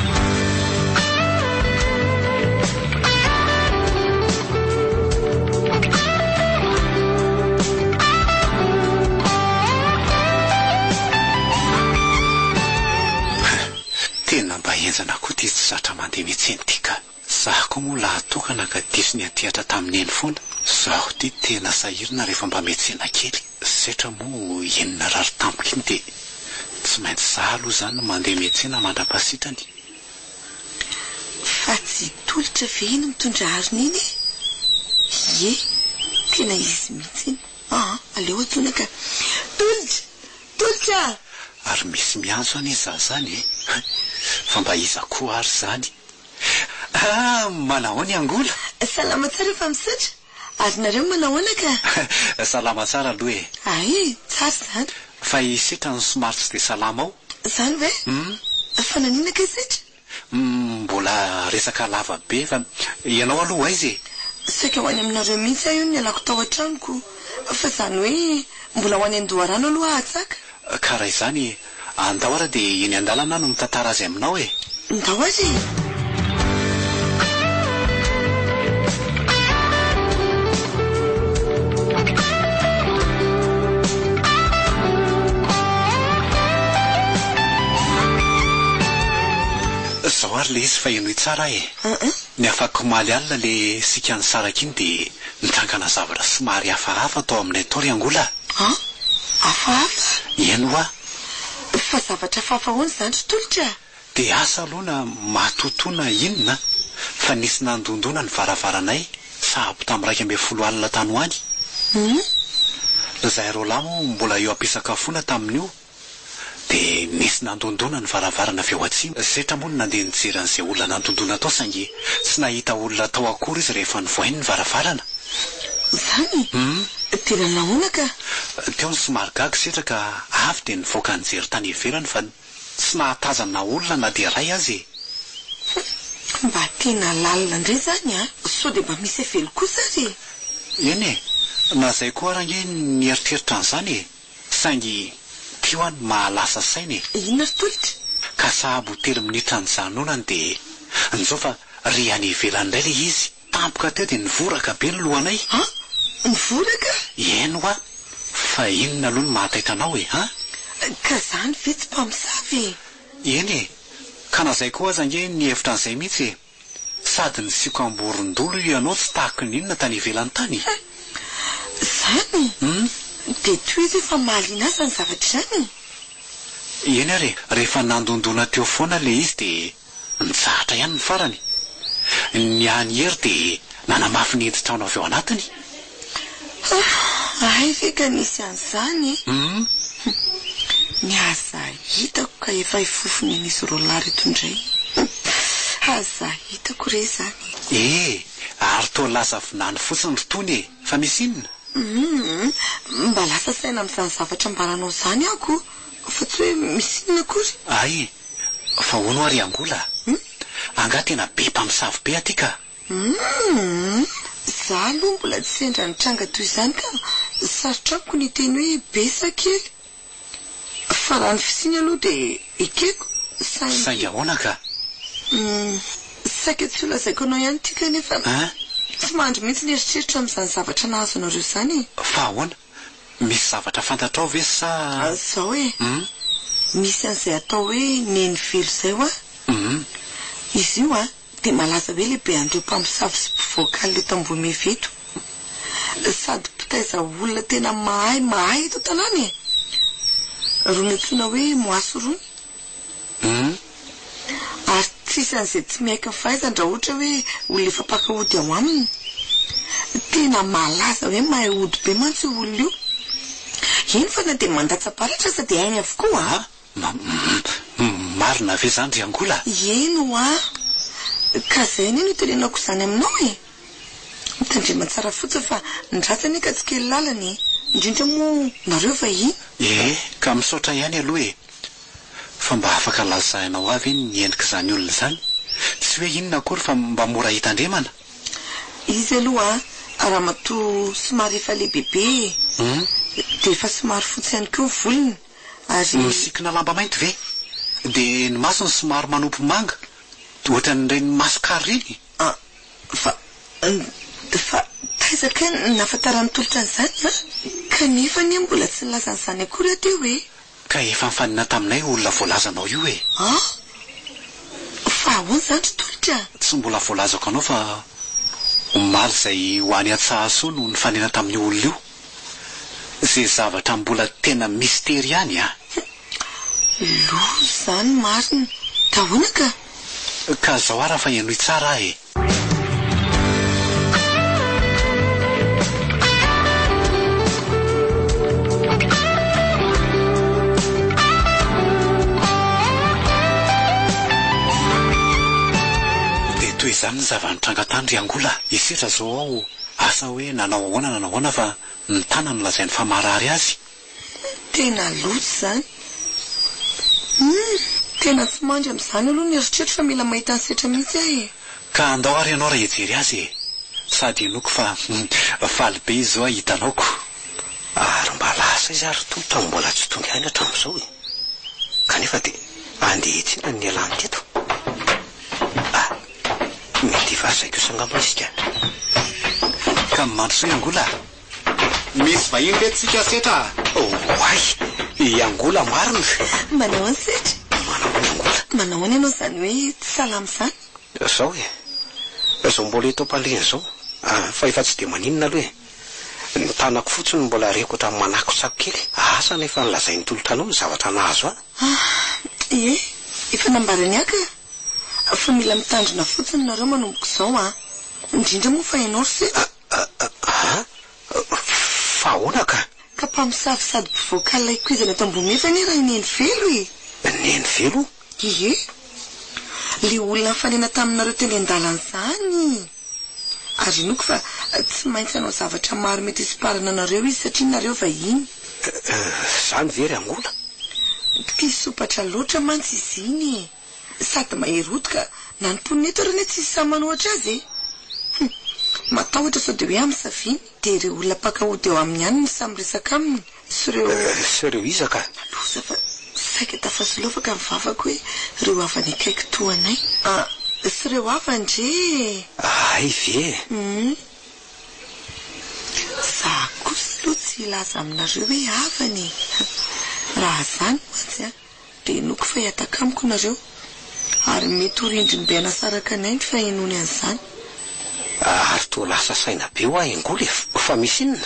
tena mba enjana koa ty tsy zatra mandeha mihitsiny ty ka zaho koa moa lahatokana ka diso ny atihatra tamin'ny eny foana zaho ty tena sahirina rehefa mba mihetsena kely setra moa enina rary tampoka iny dia tsy maintsy zaho aloha izany mandeha mihetsena mandra-pasitrany fa tsy tolotra ve iny mitondra arina iny ie tena izy mihitsy iny a aleo atsona ka tolotra tolotra ary misy miantso any izy zany e fa mba iza koa ary zany ah manahoany angola salama tsara fa misatra ary nareo manahoana ka salama tsara aloha e ay tsara zany fa isetra ny somary tsy dia salama ao zany ve fa nanina ka isetra mbola resaka lava be fa ianao aloha aizy e saika ho any aminareo mihitsy aho io ny alako tao an-tranoko fa zany hoe mbola ho any andoharano aloha ahatsaka karaha izany andao ara dia eny an-dalana no mitantara azy aminao e ndao azy zao ary le izy fa enoy tsara e ny afaka maly alina le sika ny saraka iny dia nitangana zavatra somary hafahafa atao aminay tory angola hafahafa eno a fa zavatra fahafahoany zany tolotra dia asa aloha na matotoana inona fa nisy nandondona ny varavaranay sahabo tamin'ny raika ambe folo alina tany ho any zahay ro lamo mbola eo ampisakafoana tamin'io dia nisy nandondona ny varavarana avy eo atsimo setra moa no nandeha nijeran'izay olona nandondona tao sange tsy nahita olona tao akory izy rehefa nivoainy ny varavarana zany tena nahoana ka teo ny somary gaga setra ka avy dia nivoaka nijery tany ivelany fa tsy nahatazana olona na dia ray azy mba tena lalina indray zany a so dia mba misy evelo kosa ry eny e na zay koa range nieritreritra an'izany e saingy tio any mahalasa sainy e inona ry tolotra ka sahabo telo minitra ny zanonany dia nizao fa ry any ivelany indray le izy tampoka teo dia nivoraka be ny lohanay a nivoraka eno a fa inona aloha ny mahataitra anao e ha ka zany ve tsy mpamosavy eny e ka na zay koa azange nihevitra an'izay mihitsy e sady ny siko amborondolo ianao tsy tahako ny inona tany ivelany tany zany dia toy izy efa mahaliana azy ny zavatra izany eny ary rehefa nandondona teo foana le izy dia nitsahatra ihany ny farany ny any hery dia nanamafy ny edi-trano avy eo anatiny ay ve ka nisy an'izany ny aza hitako ka efa hifofony nisy rolary eto indray aza hitako re zany e ary toa lasa vinany fotsiny rotony e fa misy inona mba lasa saina amin'izany zavatra mbaranao izany ako fa tsy hoe misy inona kory ay fa hono ary angola anga tena be mpamosavy be aty ka za aloha mbola tsy sendra nitranga toy izany ka sarotrako ny teny hoe besa kely fa raha ny fisiny aloha dia ekeko saingy ahoana ka saika tsy olazaiko anao ihany tika nefa tsy mandry mihitsy nieritreritra amin'izany zavatra nahazo anareo izany fa ahoana misy zavatra fantatrao ve sa zao hoe misy an'izay atao hoe neny velo izay ho a izy io a dia malaza hoe lehibe an'ireo mpamosavy sy mpivoaka leto ambony meveto sady mpitaiza olona tena mahay mahay eto tanàna e rony antsoina hoe moaso rony ary tsisy an'izay tsy miaika ny fahaizany raha ohatra hoe olona efa mpakahody ao aminy tena malaza hoe mahay ody be mantsy io olona io iny fa na dia mandatsaparatra sa dia hainy avokoa marina ve zany ry angola eno a ka zay ny no tenenako izany aminao e mitandrema tsara fotsiny fa ndratsany ka tsy kely lalany indrindra moa nareo vahiny e ka misaotra ihany aloha e fa mba afaka lazainao avy ny endrika izany olona izany tsy hoe inona akory fa mba mora hitandremana izy aloha a raha matoa somary efa lehibebe dia efa somary fotsy ihany koa volony ary misikina lamba mainty ve dia ny masony somary manompo manga ohatra n'ireny masokary reny fa fa taizaka nafantarany tolotra an'izany a kanefa ny mbola tsy nilaza n'izany akory ateo hoe ka efa nifanina taminay olona voalazanao io e fa ahoana izany ry tolotra tsy mbola voalazako anao fa omaly izay ho any Antsahasoa no nifanena tamin'ny olona io izay zavatra mbola tena mistery ihany a loha izany marina tahoana ka ka zao ara fa enoy tsara e dia toy izany ny zava-nitranga-tany ry angola isitra zao ao asa hoe nanao ahoana nanao ahoana fa ny tana no lazainy fa marary azy tena lotsy izany tena tsy mandry amin'izany aloha ny eritreritra fa mila mahita ny setra mihitsy ahy e ka andao ary ianao raha ejery azy e sady enoko fa faly be izy zao ahitanaoko ary mba lasa izy ary tolotra mbola tsy tonga ihany hatramin'izao e kanefa dia andeha etsina ny alany teto ah mety vasaiko sangamba isika ka mandrosoa iangola misy vahiny ve tsika setra oay iangola marina manao any setra manao any angola manao any ianao izany hoe tsy salama izany zao e zao mbola eto am-paleny zao fa efa tsy dia maninona aloha e ny tanako fotsiny mbola reko ohatrany manako tsako kely asa nefa nilazain'ny tolotanao ny zavatra nahazo a e efa nambarany aka fa mila mitandrina fotsiny nareo manomboko izao a indrindra moa fa ianao ry setra fa ahoana ka ka mpamosavy sady mpivoaka ilay koizana eto ambony efa ny raha neny velo e neny velo ie le olona nifanena taminareo teny an-dalana izany ary noko fa tsy maintsy anao zavatra maro mety isiparana anareo izy satria nareo vahiny izany very angola tia sopatra loatra mantsy izy iny sady maherotoka na nimponina eto reny tsy isy samano ohatra azy e matahotra sao dia hoe amin'ny saviny dia ireo olona mpakahody eo amin'ny ihany ny samy resaka aminy sy ireo sy ireo izaka loza fa saika tafasolofaka mivavako hoe ireo avany akaiky toanay sy ireo avandre ay ve za kosa loha tsy ilaza aminareo hoe avany raha zany mantsy a dia noko fa hiataka amiko nareo ary mety ho rindrim-biana saraka anay ny fahenony an'izany ary toa lasa saina be ho ahy angola fa misy inona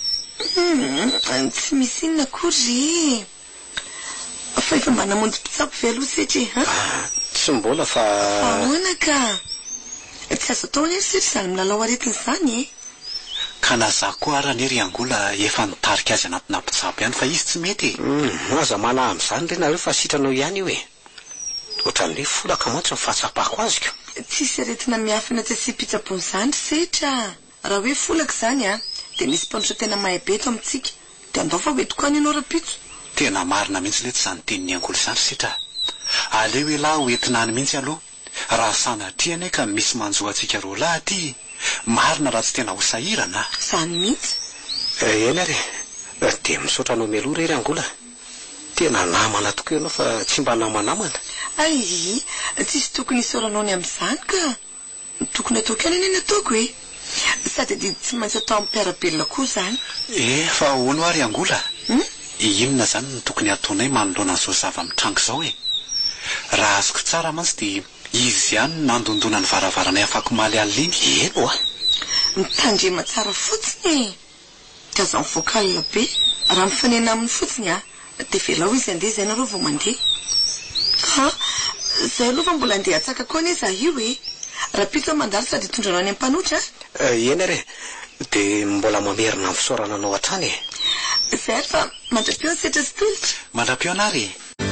tsy misy inona akory fa efa mba namonjy mpitsabo ve aloha setra e tsy mbola fa ahoana ka tsy azo atao any setra izany milalao aretiny izany e ka na za koa ara ny ry angola efa nitarika azy anatina mpitsabo ihany fa izy tsy mety e aza mana amin'izany re nareo fa sitranao ihany io e ohatrany hoe folaka mantsy mifahatsapako aziko tsisy aretina miafina tsy asy mpitsabony izany setra raha hoe folaka izany a dia misy mpanotra tena mahay be eto amintsika dia andao fa hoe tokoa any ianao rapitso tena marina mihitsy lety izany tenin'ny angola izany setra aleo elahy hoentina any mihitsy aloha raha sanatriany ka misy manjoa antsika roa lahy ty marina raha tsy tena ho sahirana Zany mihitsy. Eny ary dia misaotra anao mialoha rery angola tena namana tokoa ianao fa tsy mba namanamana. Ay, tsisy tokony isaoranao ny amin'izany ka tokony ataoko ihany ny ataoko e sady dia tsy maintsy atao amin'ny mpiarabelona koa zany. E fa hono ary angola inona zany no tokony ataonay manoloana an'izao zava-mitrango izao e raha azoko tsara mantsy dia izy ihany nandondona ny varavaranay afako maly aliny. Eno a mitandrema tsara fotsiny ka zaho vokalina be raha mifanena amin'ny fotsiny a dia velao izy andeha izay nareo vao mandeha. Ha izay aloha fa mbola andeha atsaka koa anie izaho io e raha pito mandalo sady tondranao any ampanotra. Eny ary dia mbola mamerina ny fisaorana anao hatrany e. Izay ary fa mandra-peo ny setra sy tolotra. Mandra-peo anary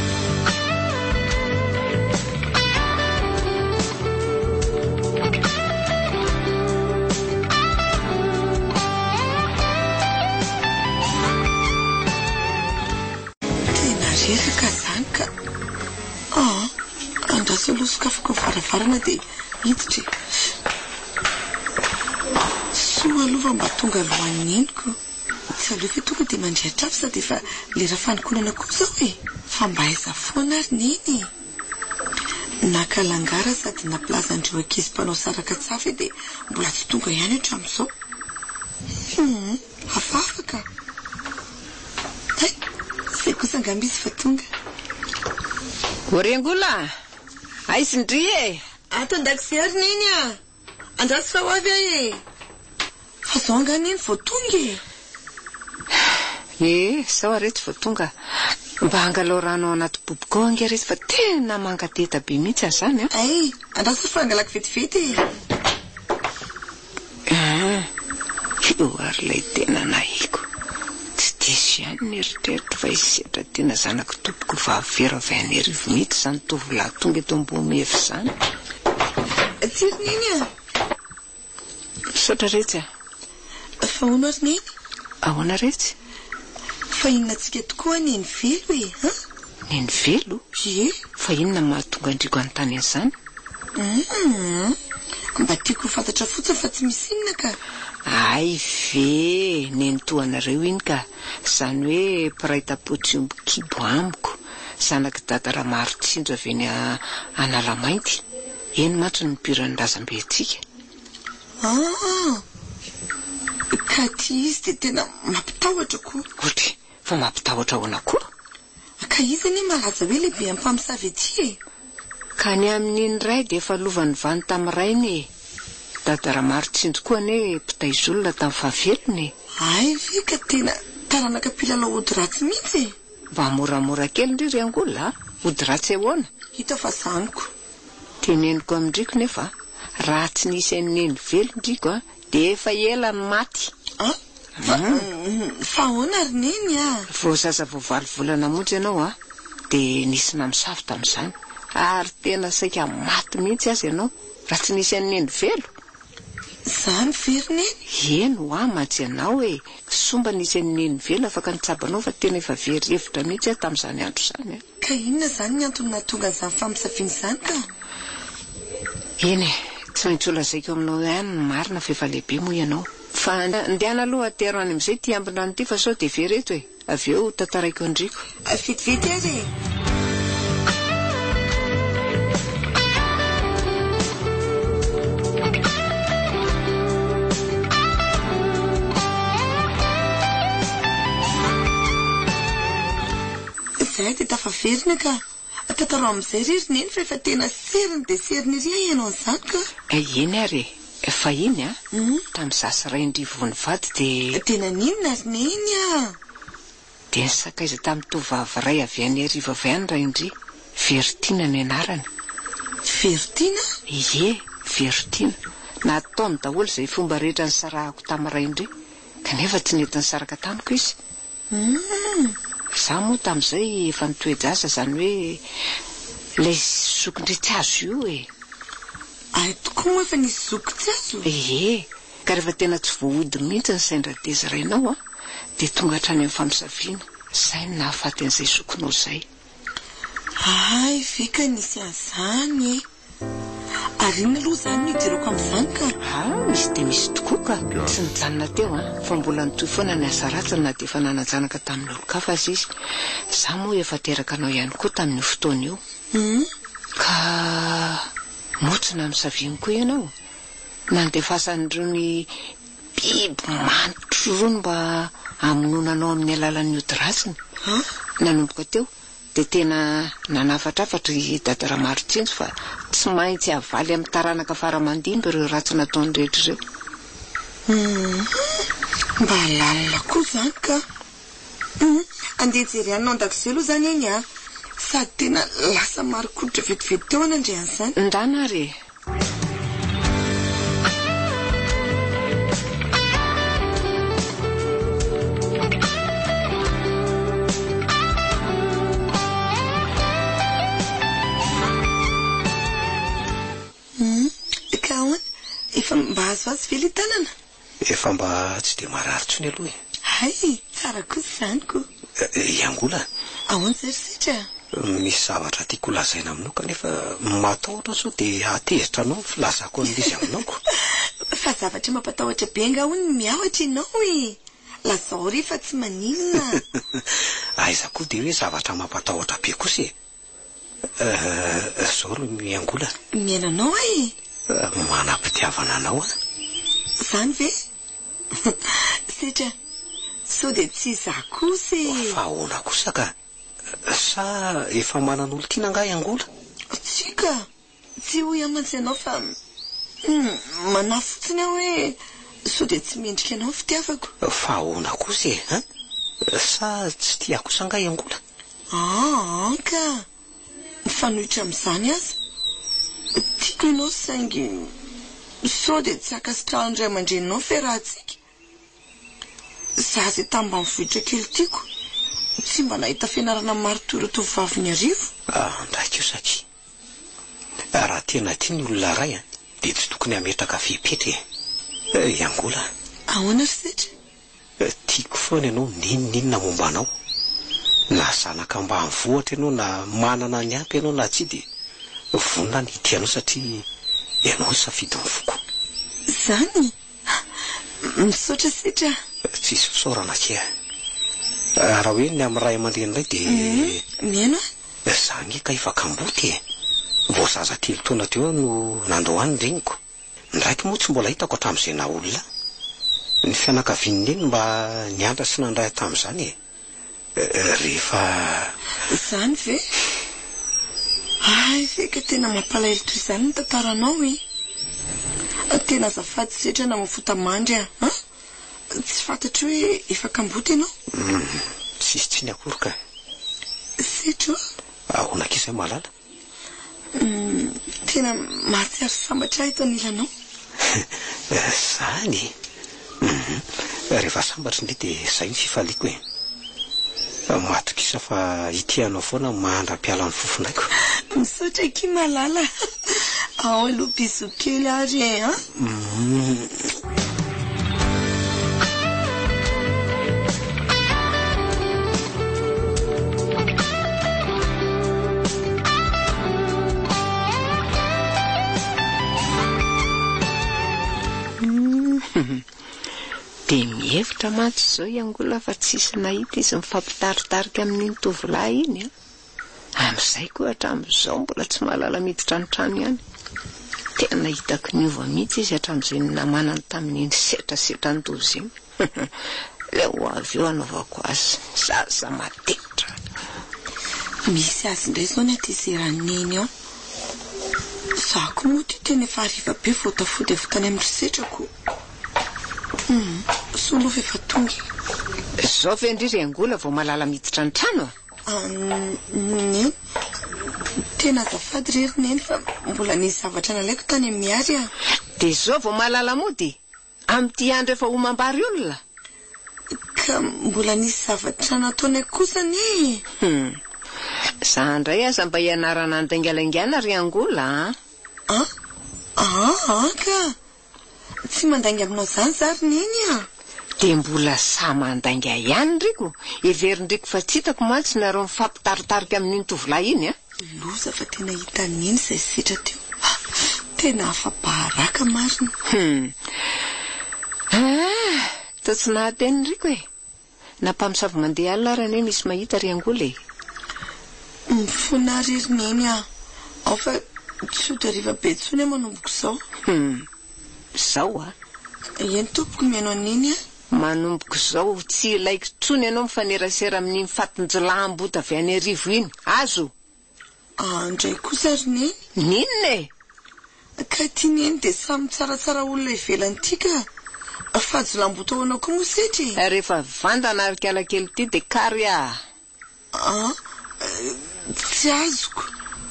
Resaka zany ka ah andraso aloha sokafako ny varavarana dia hiditra soa aloha mba tonga lohan'ny eniko tsy aleo fa tonga dia mandrehatra afo sady efa lera fanokonana koa zao e fa mba aiza foana ary neny nakalangara sady nampilazandreo ankizy mpanao saraka tsafy dia mbola tsy tonga ihany hatramin'izao hmm afafaka ay zay kosa angamba izy fa tonga. Orengola aizindry e ato andakizay ary neny a andraso fa ho avy ahy e fa zao angany eny vao tonga e e sao aretsy vao tonga mba hangalao rano anaty boboko ao ange rezy fa tena mangateta be mihitsy azy zany a. ay andraso fa angalako vetivety e io ary ilay tena nahiko tsy diso ihany ny eritreritra fa isetra tena zanako tompoko vavera avy any arivo mihitsy zany tovolahy tonga eto ambomefy zany. tsiry neny a misaotra retsy a fa hono ary neny ahoana retsy fa inona antsika tokoa neny velo e ha neny velo e fa inona mahatonga andriko anytany an'izany. mba tiako ho fantatra fotsiny fa tsy misy inona ka. ay ve neny toanareo iny ka zany hoe mpiray tapotsy kibo amiko zanaka dadara maro tsindro avy eny Analamainty eny matso ny mpiran'ny razambe antsika. ah ka ty izy dia tena mampitahotra koa. ohatra fa mampitahotra ahoana koa ka izy anie malaza hoe lehibe ampamosavy ety e ka ny amin'iny ray dia efa lovany vany tamin'ny rainy e dadara maro tsindro koa ane mpitaizolona tamin'ny fahavelony e. ay ve ka tena taranaka mpilalao ody ratsy mihitsy e mba moramora kely ndry ry angola ody ratsy ahoana hita fa zaniko teneniko amindriko nefa raha tsy nisy an'neny velondriko a dia efa ela ny maty. ah fa ahoana ary neny a vao zaza vao valo volana montsy ianao a dia nisy namosavy tamin'izany ary tena saika maty mihitsy azy ianao raha tsy nisy an'neny velo zany very neny. eno a matsy anao e somba nisy an'neny velo afaka nitsabanao fa tena efa very hevitra mihitsy a tamin'izany andro zany a. ka inona zany ny antony nahatonga an'izany famosafiany izany ka. eny tsy maintsy olazaiko aminao ihany ny marina fa efa lehibe moa ianao fa andeana aloha atero any amin'izay ty ambindrano ty fa sao dia vereto e avy eo tantaraiko andriko vetivety ary e zay dia tafaverina ka tataro amin'izay rery neny fa efa tena seriny dia seriny ry a ianao an'izany ka. eny ary fa iny a tamin'ny zasy ray ndrivony vady dia tena ninona ary neny a dia nisakaiza tamin'ny tovavy ray avy any arivo avy any ray ndry Vertina ny anarany. Vertina? Ie, Vertina. Nataony daholo izay fomba rehetra nisarahako tamin'ny ray ndry kanefa tsy nety nisaraka tamiko izy. Mm. Za moa tamin'izay efa nitoedraza zany hoe ilay zokindry tsy azo io e. Ay tokoa moa efa nisy zoky tsy azo. Ie, ka rehefa tena tsy voahody mihitsy ny saindra dezirainao a dia tonga hatrany amin'ny famosaviana. Zay no nahafaty an'izay zokinao izay. ay veka nisy an'izany ary iny aloha zany no idirako amin'izany ka ah misy de misy tokoa ka tsy nijanona teo a fa mbola nitoy foana ny asa ratsiny na de efa nananjanaka tamin'ny olo-kafa azy izy za moa efa teraka anao ihany koa tamin'ny fotoana io ka motsina amisaviany koa ianao nandefasan'irony biby manitro rony mba amononanao amin'ny alalan'ny odi-ratsiny nanomboka teo de tena nanafatrafatra i dadara Marotsinjo fa tsy maintsy avaly amin'ny taranaka faramandimby ireo ratsy nataony rehetra ireo mba lalina koa zany ka andeha jery anao an-dakozia aloha zany eny a sady tena lasa marikoditra vetivety teo anandreany zany ndana re efa mba azo azy vely tanana efa mba tsy de mararitsy ny aloha hay tsara kosa zany ko iangola ahoana zary sitra misy zavatra tiako lazaina aminao kanefa matahotra so de atezitra anao filazako an'izy aminaoko fa zavatra mampatahotra be nga hono miahotra ianao e lazao rehefa tsy maninona aiza koa de hoe zavatra mampatahotra be kosa e zao ro miangola miainanao e manam-pitiavana anao a zany ve sitra so de tsy za kosa fa ahoana kosa ka sa efa manan'olo tiana nga iangola tsika tsy ho amantsy anao fa manafotsiny aho hoe so de tsy mendrika anao fitiavako fa ahoana kosa e a sa tsy tia kosa nga iangola ah ka mifanohitra amin'izany aza tiako ianao saingy so de tsy akasitrahany ray aman-dreninao fiarahantsika za zay tamba mivohitra kely tiako tsy mba nahita fianarana marotory tovovavy ny arivo andraika io satria raha tena tia ny olona ray a de tsy tokony hametraka fepetra e iangola ahoana ry setra tiako foana ianao ninoninona momba anao na zanaka mba mivohatra ianao na manana ny ampy ianao na tsy de vonona ny tianao satria ianao safidy mivoko zany misaotra sitra tsisy fisaorana kea raha hoe ny amin'ny ray aman-dreny indray de miaina zany ka efa kamboty e vao zaza telo taona teo no nandohany reniko ndraiky moa tsy mbola hitako hatramin'izay na olona ny fianakaviany eny mba niandra sy nandray tamin'izany e rehefa zany ve ay veka tena mampalahilitra izany ny tantaranao e tena azafady setra na mifotamandry a tsy fantatry hoe efa kamboty ianao sisy tsy ny akory ka setra ahoana kizay malala tena mahatsiaro sambatra ito anilanao zany rehefa sambatra indray de zay ny fifaliako e matrokisa fa itianao foana mandra-piala ny fofondraiko misaotra ki malala ao aloha biso kely ary e a de mihevitra mantsy zao iangola fa tsisy nahita izy mifampitaritarika amin'iny tovolahy iny a amin'izay koa hatramin'izao mbola tsy mahalala miditra ny trano ihany tena hitako niova mihitsy izy hatramin'izay namanany tamin'iny setrasetra ny dozy iny le ho avy eo anaovako azy zaza matetra misy azy indray zao ny atizerany ao za ko moa ty tena efa hariva be votafody avotany amin'ny risetrako solova efa tonga zao ve indrindra iangola vao malala miditra ny trano ny tena azafady rery eny fa mbola nisy zavatra nalaiko tany amin'ny miary a de zao vao malala mody amin'ity andro efa homambary olona ka mbola nisy zavatra nataony kosa ny za ndray aza mba hianarana andaingalaingana ry angola ah ah ka tsy mandangy aminao zany zary niny a dia mbola samandainga ihany riko everindriko fa tsy hitako mantsy nareo mifampitaritarika amin'iny tovolahy iny a loza fa tena hitan'iny izay sitra teo tena afa-baraka marina hmm. ah, ta tsy nahateny riko e nampamisavy mandeha alina ary ane misy mahita ry angola e mifona ririneny a ao fa tsy ho dariva be tsony manomboko izao hmm. Zao a eny tompoko mihaino an'iny a manomboko izao tsy ilaiko tsony ianao mifanerasera amin'ny mifatinjilaham-bota avy any arivo iny azo andray kosa rineny ninona e ka tianeny dia samy tsaratsara olona ivelany ity ka fahajolam-bota ao anao koa moa setry rehefa vandana arikala kely ity dia kary a ah tsy azoko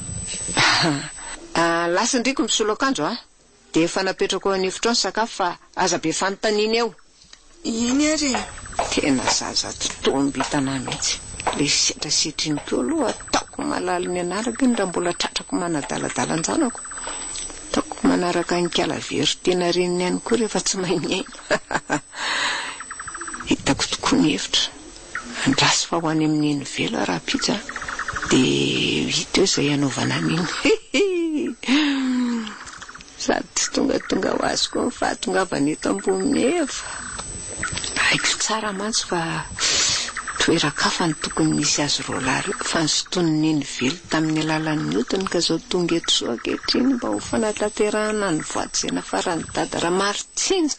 lasindriko misoloakanjo a dia efa napetrako ao an'efitra ao ny sakafo fa aza be fanontaniana eo iny ary tena zaza totomby hitana mihitsy le sitrasetriny keo aloha ataoko malalo ny anaraka iny raha mbola tratrako manadaladala-njanako ataoko manaraka nikala very tena reniny ihany koa rehefa tsy mainiaina hitako tokoa ny hevitra andrasy fa ho any amin'ny eny velo raha pizza dia hita eo izay anaovana an'iny sady tsy tonga tonga ho azy koa mifahatongavana eto ambony efa haiko tsara mantsy fa toerakafa ny tokony misy azy roa lahy fa nysotoniny eny velo tamin'ny alalan'ny otony ka zao tonga eto soa ankehitriny mba ho fanatanterahana ny voady izay nafarany dada raha maritsiny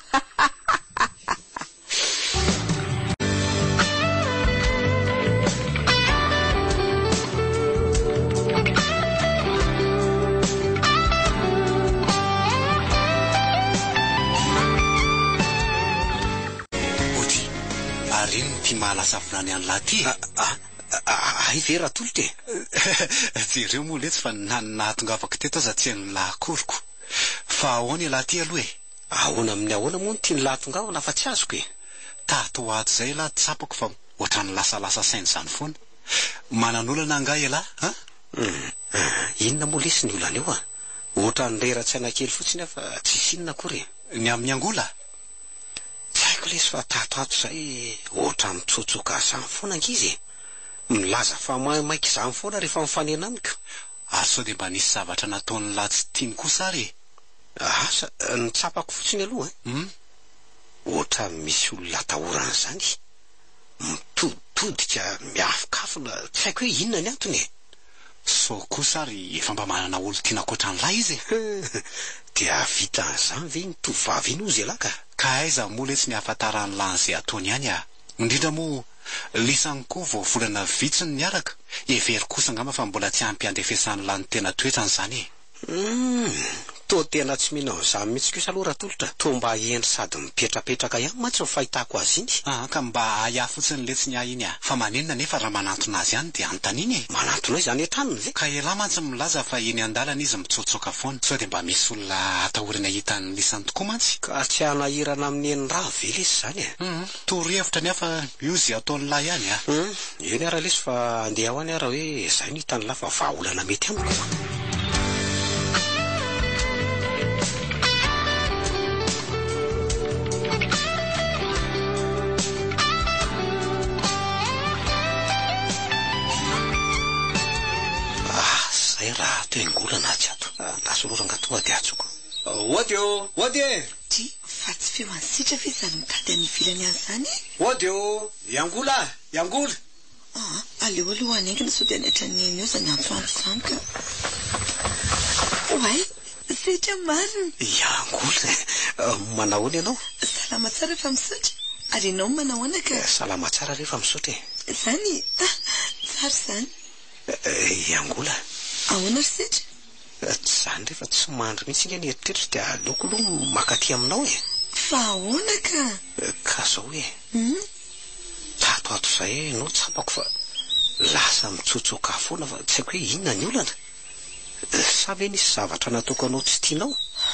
mahalasa volany any lahy ty ay ve raha tolo te jereo moa letsy fa nahatongavako teto aza tsy ny lahakoriko fa ahoana lahy ty aloha e ahoana amin'ny ahoana moa ny tia ny lahatongavana fa tsy azoko e tato ho ato izay lahy tsapako fa ohatrany lasalasa sainy izany foana manan'olana anga e lahy a inona moa lesy ny olana eo a ohatra ny rera-tsaina kely fotsiny fa tsisy inona akory ny amin'ny angola tsy haiko lesy fa tatoato izay ohatra mitsotsoka izany foana ankizy milaza fa maimaiky izany foana rehefa mifanena amiko aso dia mba nisy zavatra nataon'ny lahy tsy tiany kosa ary asa ny tsapako fotsiny aloha mm? ohatra misy olona atahorana izany mitoditodika miafokafona tsy haiko hoe inona ny antony e so kosa ary efa mba manana olo tiana koatra ny lahy izy dia vita an'izany ve nitovavy iny ozy lahy ka ka aiza moa letsy ny ahafantaran'ny lahy'izay ataony ihany a indrindra moa lisany koa vao volana vitsiny niaraka every kosa angamba fa mbola tsy ampy andefesan'ny lahy ny tena toetrany izany e to tena tsy minao izany mihitsy kosa aloha raha tolotra to mba endry sady mipetrapetraka ihany mantsy mifahitako azy iny ah ka mba ahiah fotsiny letsy ny ahy iny a fa manenina nefa raha manantona azy ihany dia antaniny e manantona izany an-tranony ve ka elahy mantsy milaza fa eny an-dalana izy mitsotsoka foana sao dia mba misy olona atahorana hitan'ny lisany tokoa mantsy ka tsy hanahirana amin'ny eny raha ve lesy izany e torohevitra ny afa io zay ataon'ny lahy ihany a eny ara lesy fa andeha ho any raha hoe izay no hitan'ny lahy fa vahaolana mety amiko raha toengolana tsy ato nasororanga tonga dia atsoko oady eo oady e ty fa tsy feo ansitra ve zany mitady any ivilany azy zany e oady eo iangola iangola ah aleo aloha anengina sao dia anaitra neny eo zany antsoantso zany ka oay sitra marina iangola manahoana ianao salama tsara rehefa misaotra ary ianao manahoana ka salama tsara rehefa misaotra e zany tsara zany iangola ahoana ry sitra tsy zany rehefa tsy mandry mihitsy inga ny eritreritra dia aleoko aloha makaty aminao e fa ahoana ka ka zao hoe tatoato izay no tsapako fa lasa mitsotsoka foana fa tsy haiko hoe inona ny olana sa ve nisy zavatra nataoko anao tsy tianao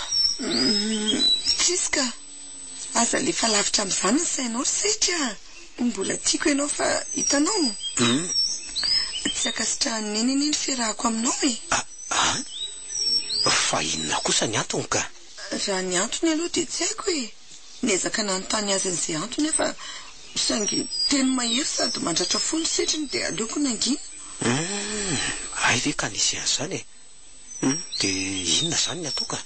tsisy ka aza lefa lavitra amin'izany ny sainao ry sitra mbola tiako ianao fa hitanao tsy akasitraha neny eny eny fiarahako aminao e fa inona kosa ny antony ka raha ny antony aloha dia tsy haiko e nezaka nanontany azy an'izay antony efa sangy teny mahery sady mandratra fony setriny dia aleoko nangina. Ay ve ka nisy an'izany e dia inona zany ny atao ka?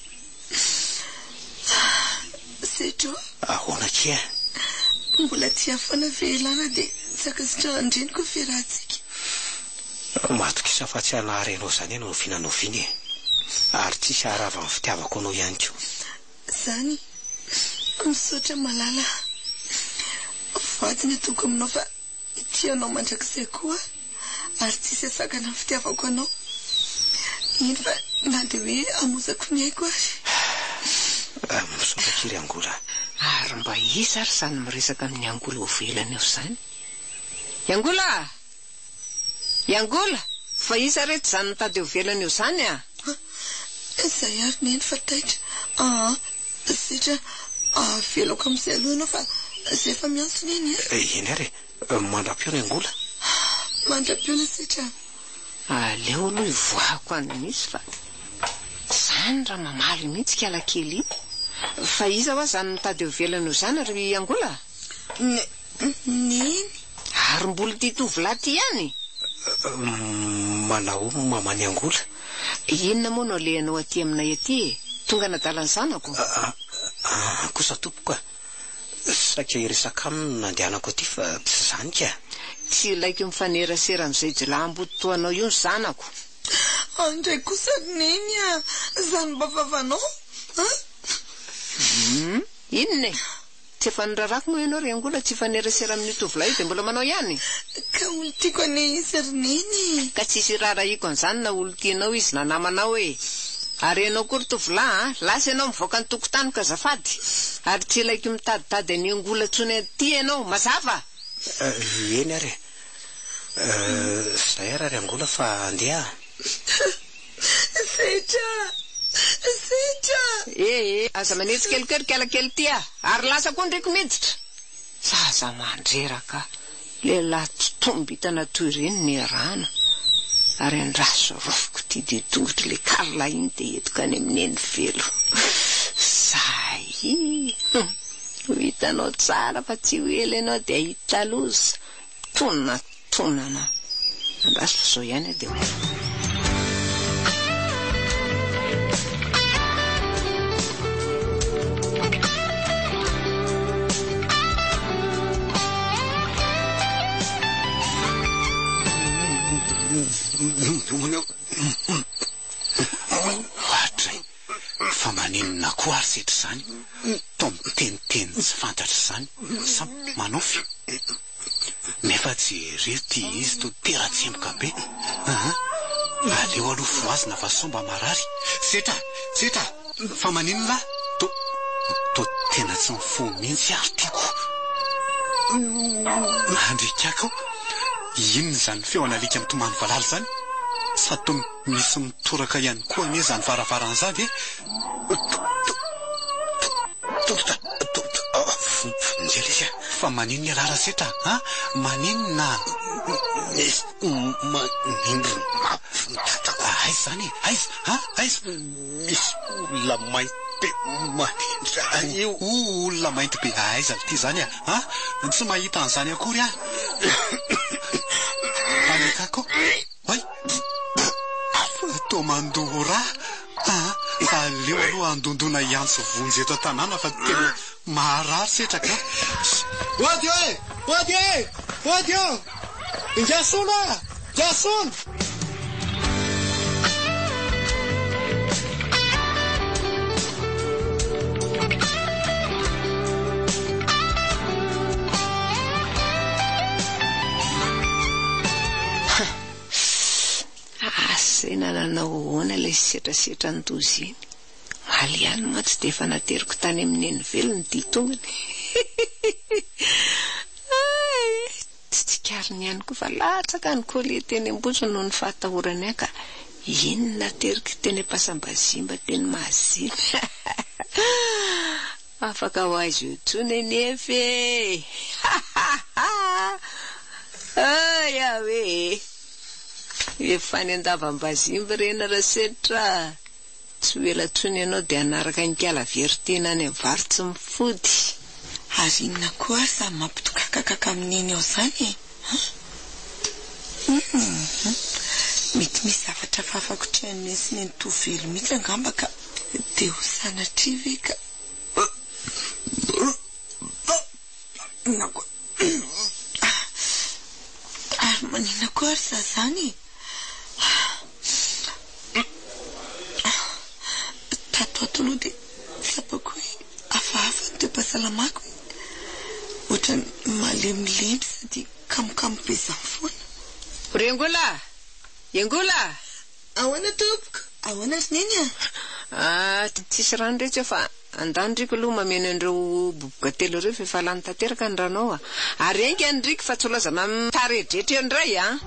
Setro ahoana kia mbola tia foana velana dia sakasitra andreniko firahantsika. Matoka isa fa tsy hanahary anao zany ianao no finanoviny e ary tsisy harava ny fitiavako anao ihany koa. Zany misaotra malala vadiny atoko aminao fa tianao mandrakizay koa ary tsisy asakana ny fitiavako anao. Iny fa na dia hoe amozako ny haiko ary. Misaotra kiry Angola. Ary mba isa ary zany miresaka amin'ny Angola ho velany eo zany. Angola! Angola! Fa isa reto zany mitady ho velany eo zany a? Izay ary neny fa taitra. Ah, sitra velako amin'izay aloha ianao fa izay efa miantsona eny e. Eny ary mandra-piona Angola. Mandra-piona sitra. Aleo aloha ivoahako any misy fa zany raha mamaly mihitsy kialakely iny. Fa iza hoa zany mitady ho velany eo zany ry Angola? Neny? Ary mbola ty tovolahy ty ihany? Manao mamany Angola. Inona moa no alehanao aty aminay aty e? Tonga nadalany zanako. Kosa tompoka saika iresaka aminy nandehanako aty fa tsy zany ka. Tsy ilaiko mifanerasera amin'izay jelambotoanao io ny zanako. Andray kosa neny a zany mba vavanao? Inona e? Tsy efa nirarako moa ianao ry Angola tsy fanerasera amin'ny tovolahy dia mbola manao ihany? Ka olo tiako ane izy ry neny. Ka tsisy raraiko an'izany na olo tianao izy na namanao e. Ary ianao koa ry tovolahy lasa ianao mivoaka ny tokotany ka azafady. Ary tsy ilaiko mitaditady any Angola tsony aty ianao mazava. Eny ary zay ary ry Angola fa andeha. Setra Setra Eh, aza manetsy kelikely kialakely ty a. Ary lasa koa ndraiky miditra. Zaza mandreraka lehilahy tsy tombitana toy ireny ny arana. Ary andraso rofoko ty dia tongotry le karla iny dia etoka any amin'ny eny velo. Zay ho hitanao tsara fa tsy ho ela ianao dia hita loza. Tonona tonana. Andraso fa zao ihany dia Hatray fa maninona koa ary setra zany to miteniteny tsy fantatra zany samy manofy nefa jery ty izy to tera-tsemboka be. Aleo aloha voazina fa somba marary. Setra setra fa maninona to to tena tsy mifo mihitsy ary tiako. Andrikako inona zany feona alika mitomany valala zany? Sa to misy mitoraka ihany koa anie zany varavaran'izany e? Njelisa fa maninona lara setra ha? Maninona? Maninona? Aiza zany aiza ha? Aiza? Misy olona mainty manindra io. Olona mainty be aiza ty zany a? Ha? Tsy mahita an'izany akory a? Alekako? Oy! To mandora aleo aloha andondona iantso vonjy eto an-tanàna fa tena maharary setraka. Oadio e! Oadio e! Oadio! Ingasona! Ingasona! Nananao hoana ilay setrasetra ny dozy iny. Maly ihany moa tsy dia efa nateriko tany amin'ny eny velony ty tongony. Tsy tsikariny ihany koa fa latsaka ny kolie teny am-boso noho ny fahatahorany aka. Iny nateriko teny am-pasambazimba teny mahazina. Afaka ho azy io tsony enefy. Aya hoe efa ny andavam-bazimba rena raha setra tsy hoelatsony ianao dia anaraka nikala veritena any amin'ny vary tsy mifody. Ary inona koa ary samy mampitokakakaka amin'eny ao zany. Mety misy zavatra fahafakotrany sy ny tovelo mihitsy angamba ka dia ho sanatry ve ka. Nako. Ary manina koa ary sa zany. Tato ato aloha dia sapako hoe hafahafa ny toe-pahasalamako. Ohatrany malemilemy sady kamokamo be zany foana. Rengola! Yengola! Ahoana tompoko? Ahoana ry neny a? Ah, tsisy rano rehetra fa andandriko aloha mameno andreo boboka telo ireo fa efa lany tanteraka ny rano ao a. Ary enga andriko fa tsy lozana taredretra indray a.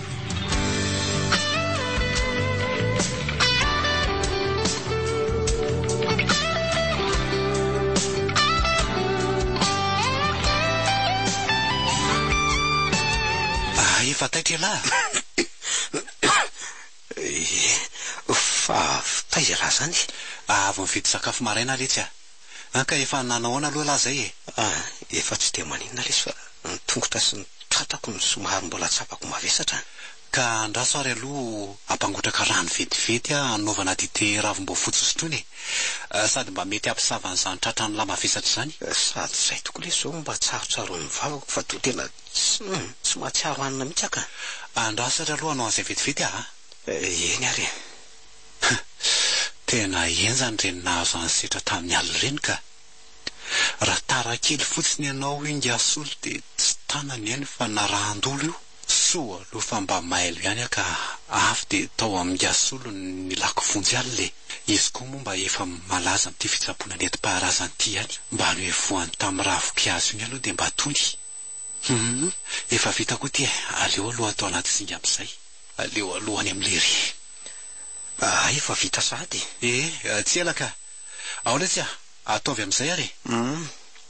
Efa taitra lahy. Fa taiza raha zany? Avy mividy sakafo maraina letsy a. Anka efa nanahoana aloha lahy zay e. Ah, efa tsy dia maninona lesy fa ny tongotra sy ny tratrako ny somary mbola tsapako mavesatra. Ka andraso ary aloha ampangotraka rano vetivety a anaovana dite ravim-boafotsy sotrony. Sady mba mety ampisavana izany tratrany lahy mavesatra zany. Sady izay tokoa lesy zao mba tsarotsarony vavako fa toa tena tsy mahatsiaro hanina mihitsy aka. Andraso ary aloha anao an'izay vetivety a. Eny ary. Tena enzany reny nahazo any setra tamin'ny alina reny ka. Raha tara kely fotsiny ianao ingasolo dia tsy tanany ihany fa narahndolo io. Soa aloha fa mba mailo ihany ka avy dia tao amin'ny gasolo ny lako vonjy alina le. Izy koa moa mba efa malaza amin'ity fitsaboana nentim-paharazany ity ihany. Mba ny hoe voany tamin'ny ravi-kiazo iny aloha dia mba tony. Hmm, efa vita koa ty e. Aleo aloha atao anaty zinga amin'izay. Aleo alohany amin'lery. Ah, efa vita sady. Eh, tsy ela ka. Ao letsy a, ataovy amin'izay ary. Hmm.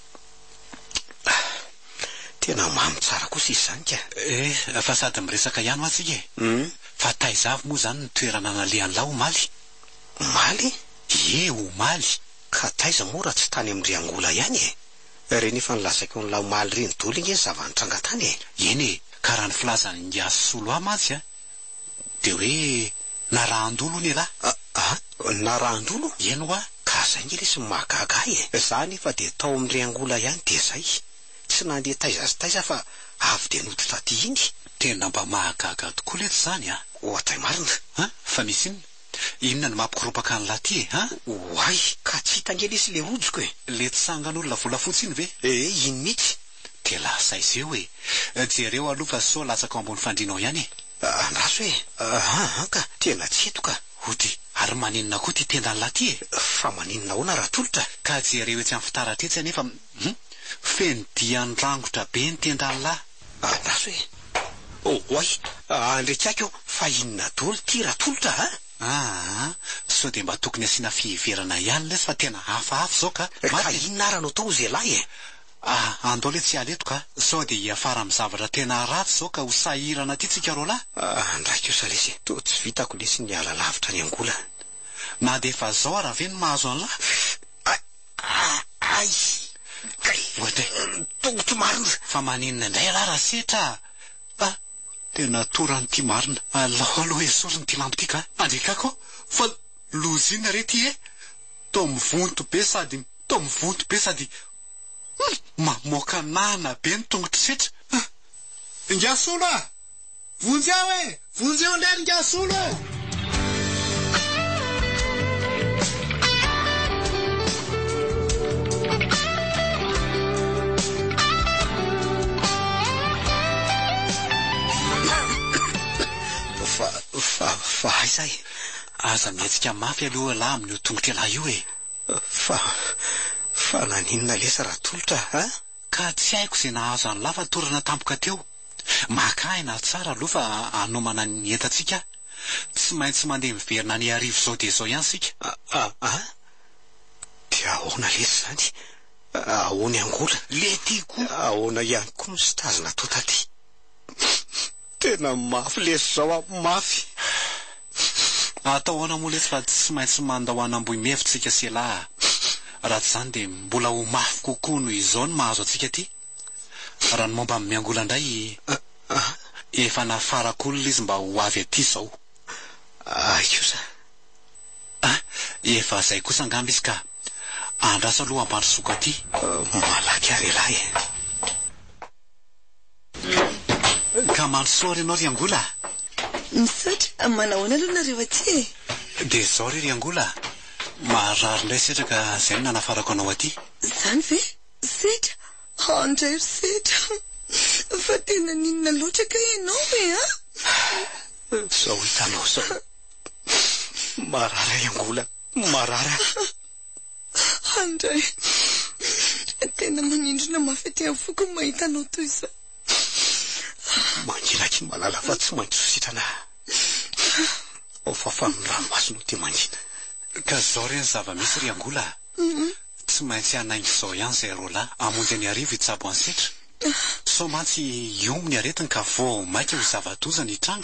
Tena mamy tsara kosa izy zany ka. Eh, fa sady miresaka ihany atsika e. Hmm. Fa taizavy moa zany ny toerana nalehan'lahy Omaly. Omaly? Ie, Omaly. Ka taiza mora tsy tany amin'ny Riangola ihany e. Reny efa nilasaiko ny lahy Omaly reny dolo iny zavany-tranga tany e. Eny e, ka raha ny filazany ngasolo a matsy a. Dia hoe narahndolo ny lahy. Ah, ah, narahndolo? Eny hoa. Ka zay ny lesy mahagaga e. Zany fa dia tao amin'ny Riangola ihany dia zay. Tsy nandeha taiza sy taiza fa avy dia noditra aty iny. Tena mba mahagaga tokoa letsy zany a. Ohatray marina. Ha? Fa misy inona? Inona ny mampikoropaka ny lahy ty e, ha? Oay, ka tsy hita lesy le rojoko e. Le tsangan'olona volafotsy iny ve? Eh, iny mihitsy. Dia lasa izeo e. Jereo aloha fa so latsaka ambony fandrinao ihany e. Andraso e. Ah, ka tena tsy eto ka. Ody, ary maninona koa ty tenda ny lahy ty e. Fa maninona hoana raha tolotra. Ka jereo etsy amin'ny fitaratra etsy anefa feno dian'ny rangotra be ny tenda ny lahy. Andraso e. Oh, oay, andrekako fa inona dolo ty raha tolotra ha? Ah, so dia mba tokony asiana fiheverana ihany lesy fa tena hafahafa zao ka. Ka inona ara no tao zelahy e. Ah, andao le tsy aleto ka. So dia hiafara amin'ny zavatra tena ratsy zao ka ho sahirana ty tsika roa lahy. Ah, andraikio sa lesy. To tsy vitako lesy ny ala lavitra ny angola. Na dia efa zao ara ve ny mahazo an'lahy? Ay. Ohatry tongotro marina. fa maninona indray lahy raha setra. Ah, tena torany ty marina. Alao aloha esoriny ty lampo ty ka. Andrekako fa lozina re ty e. Tao mivonto be sady tao mivonto be sady mamoaka nana be ny tongotro setra. Ngasolo a! Vonjy aho e! Vonjy eo indray ngasolo e! Fa, fa, fa aiza e. Aza mihetsika mafy aloha lahy amin'ny tongotra lahy io e. Fa, fa naninona lesa raha tolotra, ha? Ka tsy haiko izay nahazo any lahy fa torana tampoka teo. Makaina tsara aloha fa anomana ny entantsika. Tsy maintsy mandeha miverina ny arivo zao dia zao ihany sika. Ah, ah, ah. Dia ahoana lesy zany? Ahoana angola? Le tiako. Ahoana ihany koa misy tazana to taty. Tena mafy lesy zao a, mafy. atao ana moa lesy fa tsy maintsy manda ho anambohy mevitsika selahy raha tsy zany dia mbola ho mafy kokoa noho izao ny mahazo atsika ty raha ny momba amin'ny miangola indray efa nafarak'olona izy mba ho avy aty zao aikosa efa zay kosa angamba izy ka andrasa aloha ambandrosoka aty malaky ary lahy ka mandrosoa ry ianao ry angola misaotra manahoana aloha nareo aty dia zao ry ry angola maharary indray setra ka zay no nanafarako anao aty zany ve setra andray ry setra fa tena ninona loatra ka ianao e a zao hitanao zao marara angola marara andray tena manindrona mafy amin'ny foko ny mahita anao toy izao manginaky ny malala fa tsy maintsy sositrana ao fafa amin'ny ranomasino ty mangina ka zao reny zava-misy ry angola tsy maintsy hanaingo zao ihany zay rola amonjy any arivo itsabo any setra so mantsy iomony aretiny ka vo maika ho zava-doza ny tranga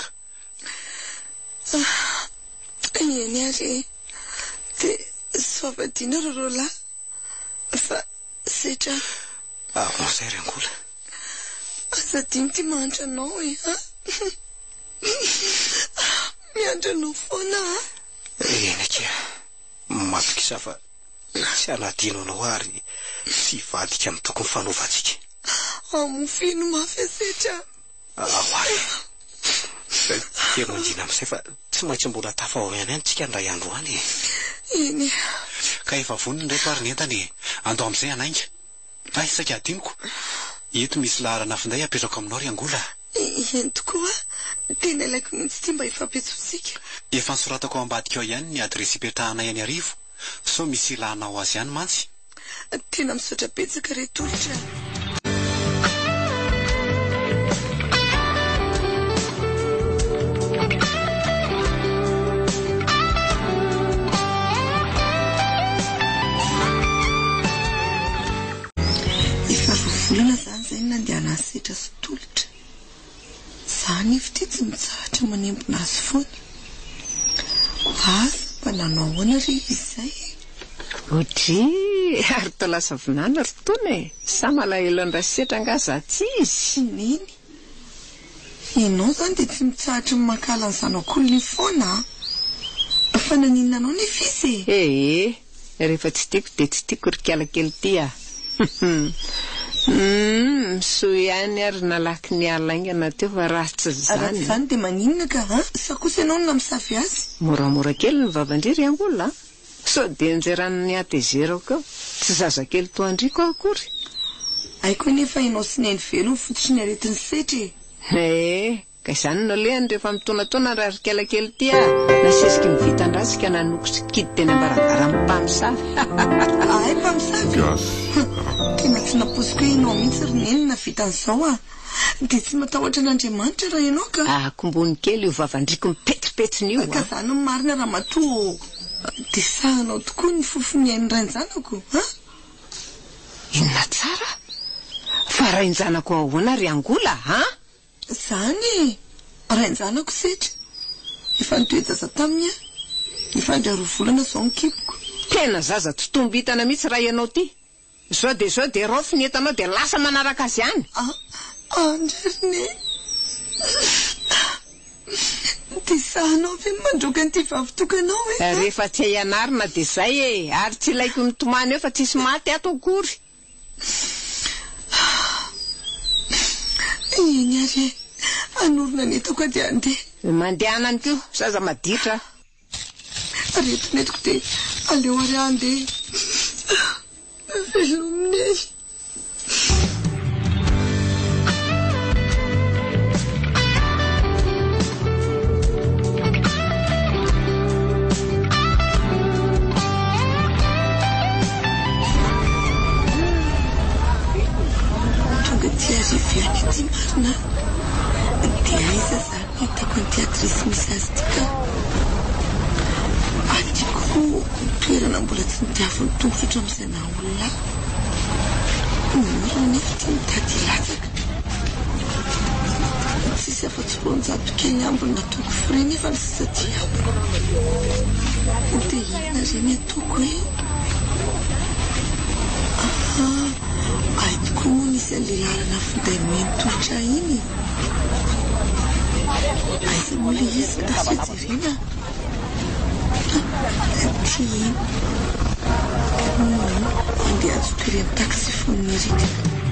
eny ary dia soavadiana ro rola fa setra ahonzay ry angola azadiny ty mahandra anao e a miandra anao foana a eny akia matokisa fa tsy anadino anao ary tsy vadika amin'ny tokony fanaovantsika amofino mafy setra ahoary tia mandina amin'izay fa tsy maintsy mbola tafahoany any tsika ndray andro any eny ka efa voniny indray pary ny entany andao amin'izay anainga fa isaka adiniko eto misy laharana finday apetrako aminao ry angola eny tokoa tena ilaiko mihitsy ty mba ifampiatsosika efa nisoratako ao ambadika ao ihany ny adresy ipetrahanay any arivo so misy ilanao azy ihany mantsy tena misaotra betsaka retolotra volana zany zay nandeha nasetra sy tolotra zany evy tsy mitsahatra manembona azy foana azy mba nanao ahoana ry izay otry ary tolasa vinana ry tona e sa malaelo ny rasetra angaza tsy izy neny ianao zany dia tsy mitsahatra makala ny zanak'olony foana fa naninona anao nefa izy e ee rehefa tsy tiako dia tsy tiako ry kialakely ty a Mm, so ihany ary nalaky ny alaingana teo fa raha tsy zany zany dia maninona ka ha sa kosa ianao no namisavy azy moramora kely ny vavandriry angola so dia njerana ny atezerao keo tsy zazakely toandriko akory aiko nefa ianao sy neny velony fotsy ny aretiny setra e ka izany no lehany rehefa mitonatona raha ry kialakely ty a nasesiky mivita ndrasika nanokosy kidy teny ambaravara mpamosavy ay mpamosavy tena tsy naposiko hoe ianao mihitsy ry neny na vitan'izao a dia tsy matahotra an'Andriamanitra raha ianao ka akombony kely io vavandriko mipetsipetsin'io ka zany ny marina raha matoa dia sahanao tokoa ny fofoniain'ny rainjanako ha inona tsara fa rainjanako ahoana ry angola ha zany rainjanako setra efa nitoezaza taminy a nifandra roa volana zao nikipoko tena zaza totombo hitana mihitsy raha ianao ty zao dia zao dia rofy ny etanao dia lasa manaraka azy ihany andrarine dia sahanao ve mandroka n'ity vavitokanao e rehefa tsy hianarina dia zay e ary tsy ilaiko mitomany eo fa tsisy maty ato akory eny ary anorona ny etako a dia andeha mandehanany keo zaza maditra retonetiko dia aleo ary andeha velominy tonga ty ariviany ty marina dia aiza zany hitako ny teatrisy misy azy tika atiko toerana mbola tsy nitiaviny tongotra amin'izay na olona mora nefa ty mitady latsaka tsisy afa-tsy ronjato kely ambony nataoko fray nefa ny sisatỳ ambo dia inona reny ataoko hoe aitoko moa nisy alelarana finday mentolotra iny aiza moa le izy ka tafiajerena ty iny andeha azoko iry amin'ny taxi fonnerika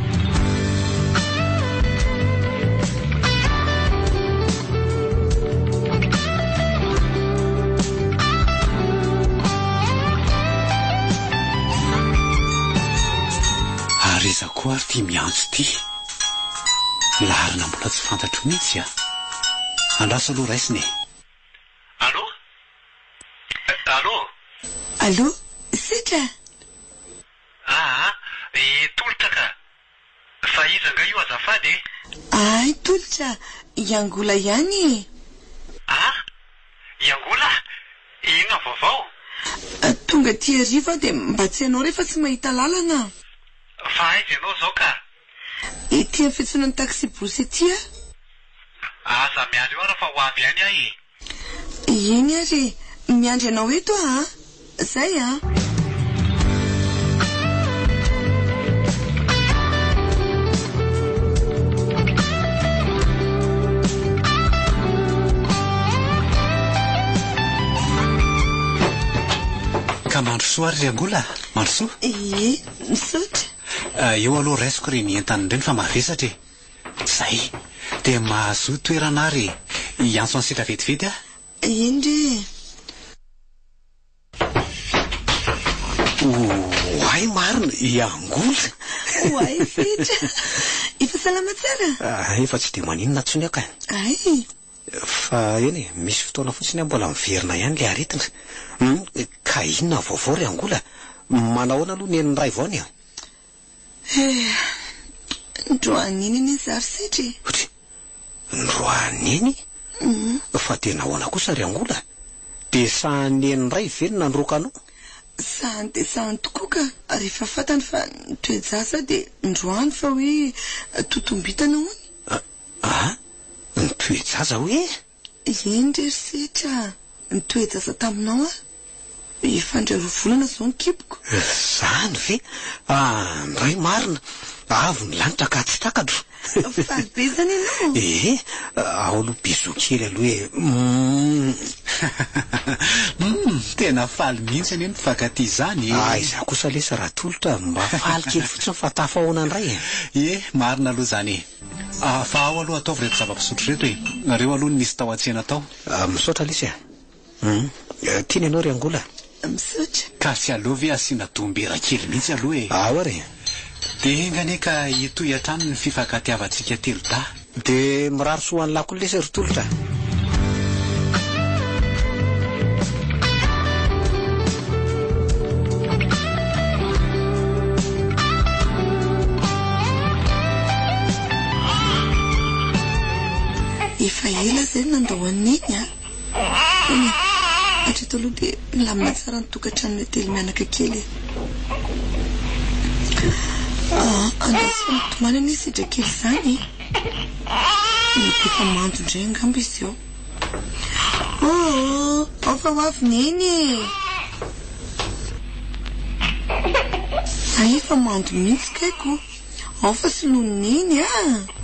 reza koa ary ty miantso ty larina mbola tsy fantatro mihitsy a andraso aloha raisiny allo allo allo sitra aa e tolotra ka fa iza nga io azafady ay tolotra iangola ihany ah iangola ina vaovao tonga ty ariva dia mba tsy ianao rehefa tsy mahita lalana fa aiza ianao zao ka ety amin'ny fitsonany taxi bosy ety a aza miandry eo ara fa ho avy ihany ahy iny ary miandry anao eto a zay a ka mandro soa ary riangola mandro soa e misaotra eo aloha raisiko ry ny entany ireny fa mavesatra e zay dia mahazo toerana ary iantso any sitra vetivety a iny ry oay marina iangola oay sitra efa salama tsara efa tsy dia maninona ntsony aka ay fa eny e misy fotoana fotsiny a mbola miverina ihany le aretina ka inona vaovao ry angola manahoana aloha ny eniny ray vaony a ndroaniny iny zary sitry otry ndroaniny fa tena ahoana kosa ry angola dia sahany eniny ray venona nrokanao sahany dia sahany tokoa ka rehefa fatany fa nitoejasa dia ndroany fa hoe totombitana hony a nitoejaza hoe eny rery sitra nitoejasa taminao a efa ndraro volana zao nikipoko zany ve ndray marina avy ny lanitra ka tsy takatro fabe zany ianao e ao aloha bizo kely aloha hoe tena faly mihitsy any eny mpifankaty zany aiza kosa lesa raha tolotra mba faly kely fotsiny fa tafahoana ndray e marina aloha zany e fa ao aloha ataovy reto zava-pisotro reto e nareo aloha nisy tao an-tsena tao misaotra lesy a tiany ianao ry angola misaotra ka tsy aloha ve asiana dombera kely mihitsy aloha e ao ary dia engane ka itoy hatrano ny fifankatiavantsika telo da dia miraro soan'ny lako lesy ry tolotra efa ela zay nandahoan'iny a eny hatreto aloha dia milamina tsara ny tokantrano metely mianaka kely andasy fa mitomany any sidra kely zany efa mando indray angamba izy ao o ao fa ho avy neny ay efa mando mihitsy kaiko ao fa soloniny a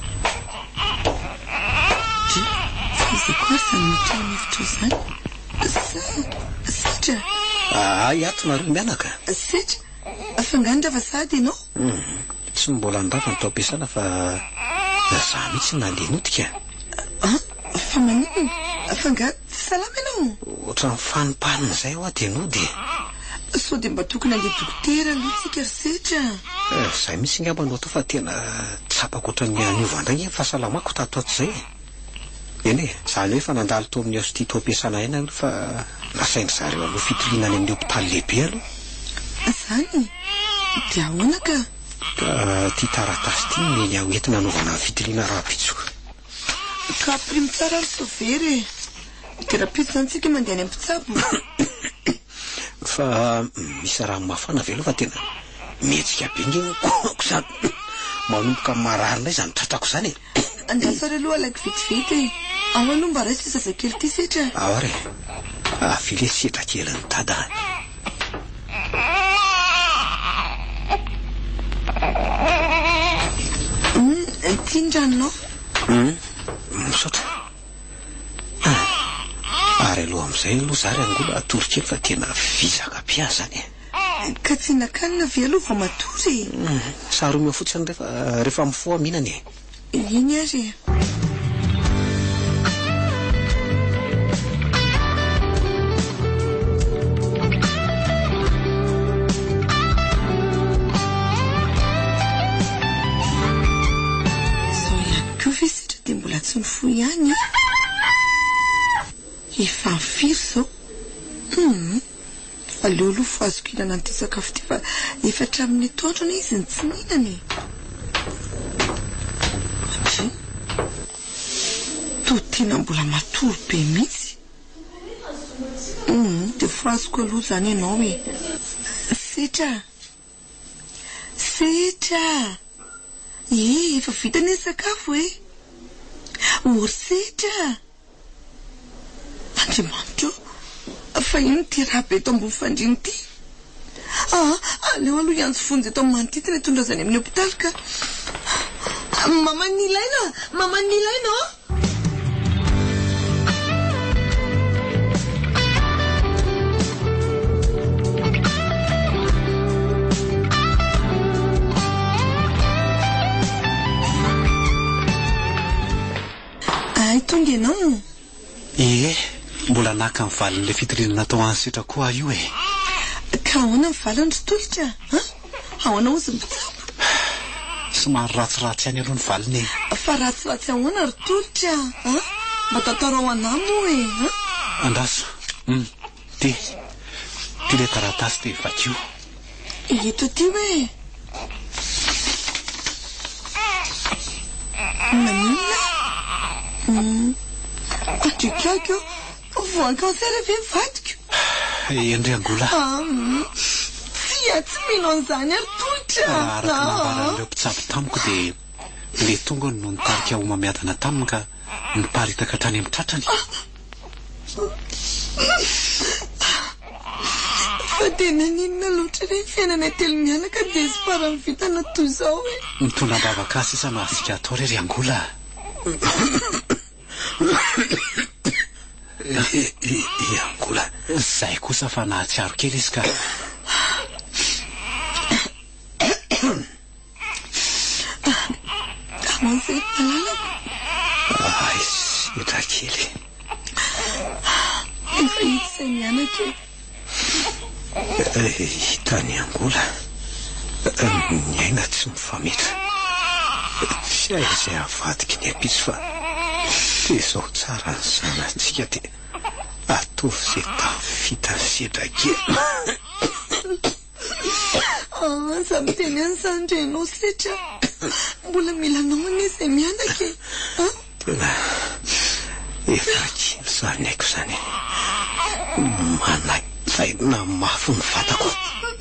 iza koa ary zany mitrano hevitra zany sitra ay ato nareo mianaka sitra fa ngany rava sady ianao tsy mbola ndrava ny tao ampiasana fa za mihitsy nandeha notika fa manino fa nga tsy salama ianao ohatra ny fanimpanina zay ao a dia nody so dia mba tokony andeha dokotera aloha tsika ry sitra zay mihitsy ngamba no atao fa tena tsapako ohatra ny aniova ndray e fahasalamako tatoato zay eny e zany hoe fa nandalo to amin'ny azo ty to ampiasana ena aloha fa nasainy zareo aloha fitiliana any amin'ny hopitaly lehibe aloha zany dia ahoana ka ty taratasy ty meny aho entina anaovana fitiliana raha-pitsoka ka prime tsara ary sovery dia raha-pitso zany tsika mandeha any ampitsabo fa misy raha mafana ve aloha fa tena mihetsika be nge koako zany manomboka marary indray zany tratrako zany e andasary aloha alaiky vetivety ao aloha mba raisy ty zazakely ty setra ao ary afile setra kely ny dada ty ndranonao misaotra ary aloha am'izay aloha zary angola atorokely fa tena vizaka mpiazany ka tsy nakanina ve aloha va matory saromeo fotsiny rehefa rehefa mifoa mihinany iny ary mbola tsy mifo ihany efa firy zao aleo aloha fo azoko hinana an'ity sakafo ty fa efa hatramin'ny atoandrona izy ny tsy mihinany satria to tena mbola matory be mihitsy dia fo azoko aloha zany ianao hoe setra setra e efa vita ny sakafo e orsetra andriamanitro fa ino ty raha be eto ambony fandriny ty ah aleo aloha ianjo fonjy eto amin'ny manotitiny hitondra zany amin'ny hôpitaly ka mama nilaina mama nilaina ay tonga ianao e mbola naka ny valin'le fitirinana tao any setra koa io e ka ahoana ny valiny ritolotra ahoana ozy mitsabo somary ratsiratsy ihany aloha ny valiny fa ratsiratsy ahoana ritolotra mba tatarao anamo e andaso ty ty le taratasy ty vakio eto ty hoe manina atrikako voan-cancer avy mivadiko endry angola tsy a tsy mino an'izany ary toitra araka navaran'ireo mpitsabo tamiko dia le tonga no nitarika ho mamiadana taminy ka niparitaka hatrany amin'ny tratrany fa tena ninona loatra re fiainana telo mianaka dia sy para mivitana toy izao hoe mitondra ambavakasy isa mahasika atao rery angola i angola zay kosa fa nahatsiaro kely izy ka aman'izay falalako ay setra kely efa hitsy izay mianaka e hitany angola miaina tsy mifametra tsy hay izay avadiky ny apisy fa dia izao tsara ny zanatsika dia atovy izay tafita setra kely za miteny an'izany renao setra mbola milanao anie izay mianaka e tena efa kely zany haiko zany manaisaina mafy ny vatako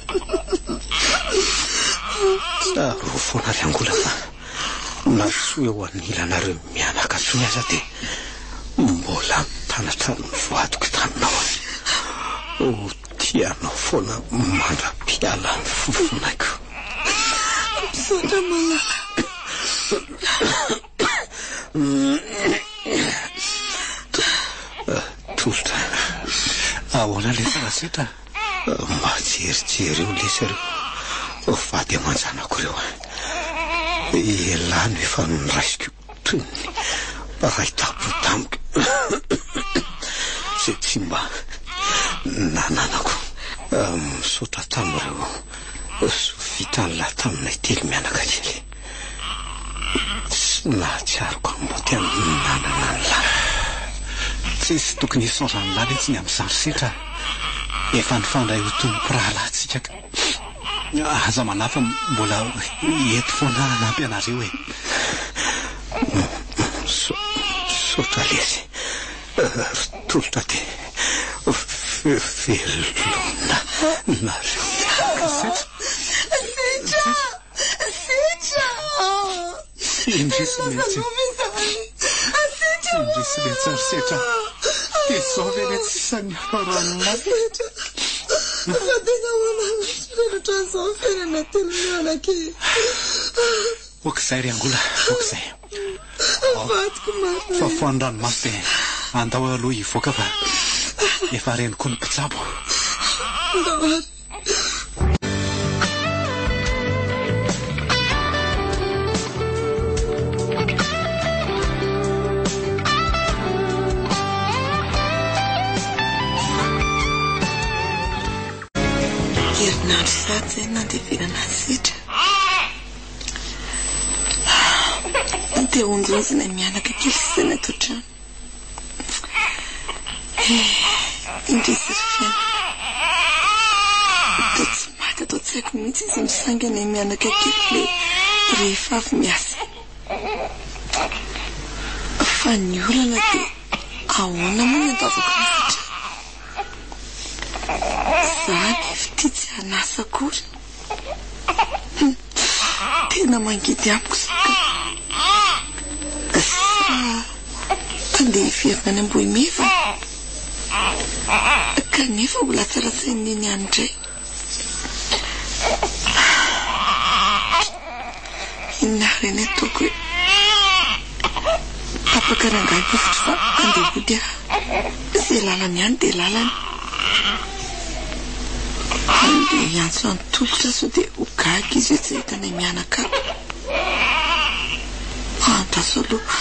tsaro foana ry angola fa na soa eo anilanareo mianaka tsony aza dia mbola mitanatra ny voadiko taninao o tianao foana mandra-piala ny fofonaiko misaotra malaka tolotra ahoana le farasetra majerijery eo lesareo vady amanjanako reo elano efa niraisiko toy ny ray tapo tamiko zay tsy mba nananako misaotra tamin'ireo so vitan'lahy taminay telo mianaka kely sy nahatsiaroko ambo ty amin'ny nanana ny lahy tsisy tokony hisaozany lahy letsy ny amin'izany setra efa nifandray ho tompo rahalahtsika ka aza manafa mbola eto foana nampy anareo e sotra lezy tolotra dia velona nareo setra setra indrisy metsy indrisy le tsarisetra dia zao ve le tsisany hafaranina fa tena hoanana tsirelatra zao ferana telomianake okizay ry angola okizay vatiko marina fa foandranomasy dia andao aloha hivoaka fa efa reniko ny mpitsabo ndavary herinandro sady zay nandevirana sitra dia onjonjina mianaka kely sisany ato trano indrisy ry fiaina to tsy maty atao tsy haiko mihitsy izy misangana mianaka kely le rehefa avy miasa fa ny olana dia ahoana moa ny andavako nasitra zany fity tsy hanasa akory tena mangidy amiko saka sa andeha hiverina any ambohimeva kanefa mbola tsarasain'iny any indray inona reny ataoko hoe apakarangay bofotry fa andeha hody a zay lalany ihany dia lalany andeha hiantso antolotra sao dia hogaga izy hoe tsy hitanay mianaka antaso aloha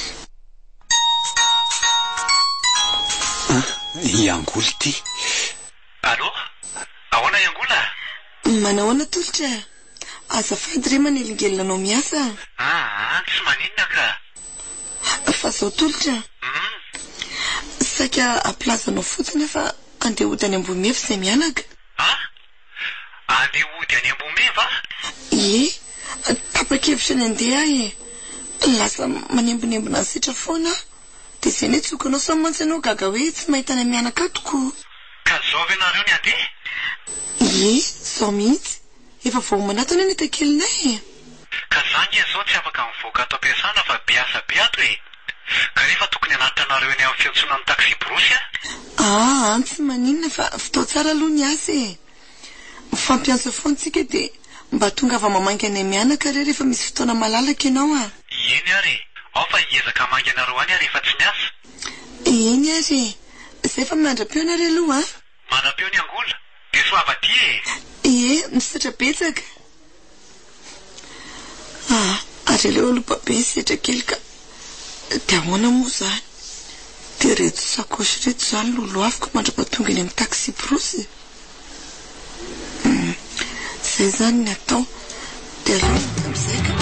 iangola ty allo ahoana iangola manahoana tolotra azafady re manelingelinanao miasa ah tsy maninona ka fa zao tolotra saika aplazanao fotsiny fa andeha hody any ambohimeva izay mianaka ah andeha hody any ambomeva ie tapa-kevitra ny andeha e lasa manembonembona ny sitra foana dia izay ny tsokanao sa mantsy anao gaga hoe tsy mahita ny mianaka toko ka zao ve nareo ny andeha ie zao mihitsy efa vao manatona ny etakelinay ka zany e zao tsy afaka mivoaka ato am-piasana fa biasa be ato e ka rehefa tokony anatitra nareo eny amin'ny fiantsonan'ny taxi brosy a ah tsy maninona fa fitao tsara aloha ny asa e mifampiantso foantsika dia mba tonga ava mamangy any mianaka re rehefa misy fotoana malalaka ianao a eny ary ao fa hiezaka mangy anareo any rehefa tsy miasa eny ary izay fa mandra-peo nareo aloha a manam-peo ny angola dia soavaty e ie misatra betsaka ah ary aleo aloha be ny setra kely ka dia ahoana moa zany dia reto sakosy reto zany lolo afiko mandra-patonga eny amin'ny taxi brosy zay zany ny atao dia aloha am'izay ka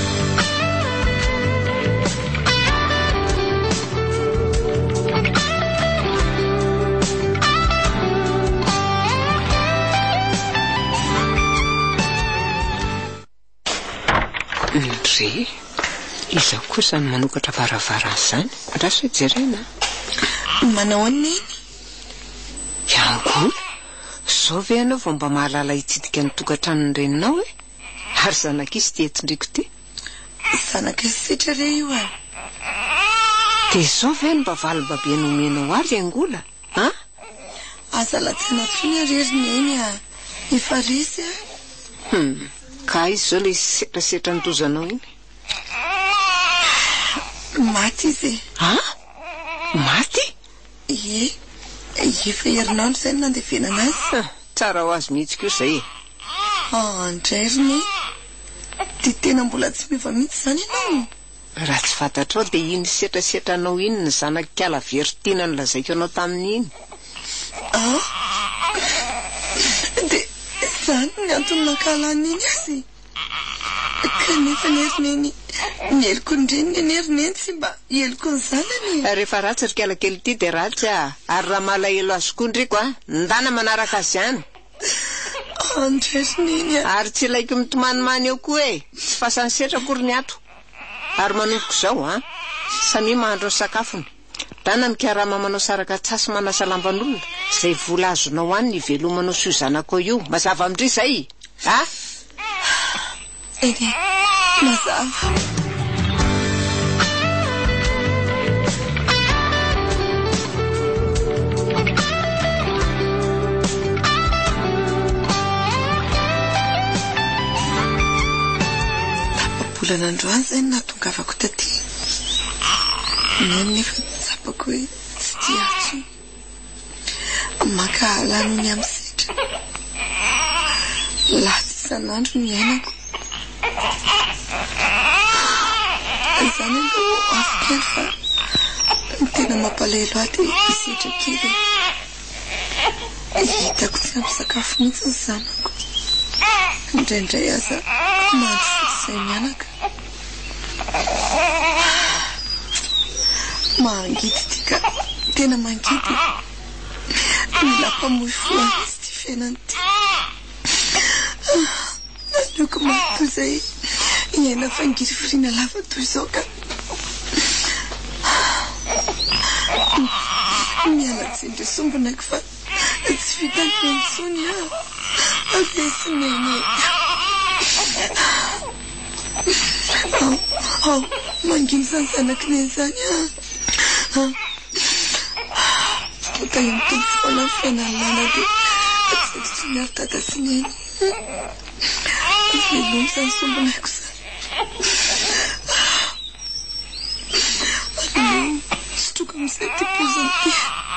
ndre izaho kosa ny manokatra varavara zany raso jerena manao aniny iangola zao ve anao vao mba mahalala hitsidika ny tokantranony reninao e ary zanakisy ty etindriko ty zanaka sitra re io a dia zao ve ny mba valo-babe nomenao ary angola a aza latsana tsony areriny eny a efa resy a hmm ka izy zao le setrasetra nytozanao iny maty izy a maty ie efa herinandro zay ny nandevenana azy tsara ho azy mihitsy ko zay e andrairiny dia tena mbola tsy meva mihitsy zany ianao raha tsy fantatrao dia iny setrasetranao iny ny zanak'ala veritiana ny lazaiko anao tamin'iny ah dia zany ny antony nankalan'iny azy kanefa ny herineny ny heliko ndreniny ny herineny tsy mba heliko ny zanany rehefa ratsy ry kala kely ity dia ratsy a ary raha malahelo azy koa ndriko a ndana manaraka azy ihany andrairiny ary tsy ilaiko mitomany eo koa e tsy fasany setra akory ny ato ary manompoko zao a samy mahandro ny sakafony dana mikaraha manao saraka tsasy manasa lamban'olona zay vola azonao any ny velomanao sy zanako io mazava amindry zay a eny mazava volana androany zay natongavako taty neny nefa tsapako hoe tsy tiatso maka lanony amin'ny setra latsy isan'andro ny ainako zany aloha afokely fa ny tena mampalahelo aty isetra kely hitako tsy ampy sakafo mihitsy ny zanako indraindray aza mandro fotsizay mianaka mangidy tika tena mangidy mila mpamoy foana izy ty fiainany ty nanioko mato zay iaina fangiry firina lava toy izao ka mialatsindry sombonako fa tsy vitany mentsony a avesineny ao manginy zany zanako nen zany a otany mitombo foana ny fiainany lana dia tsy miaro tata sy neny velomy zany sombonako zany alo sotroka amizay ty poziny ty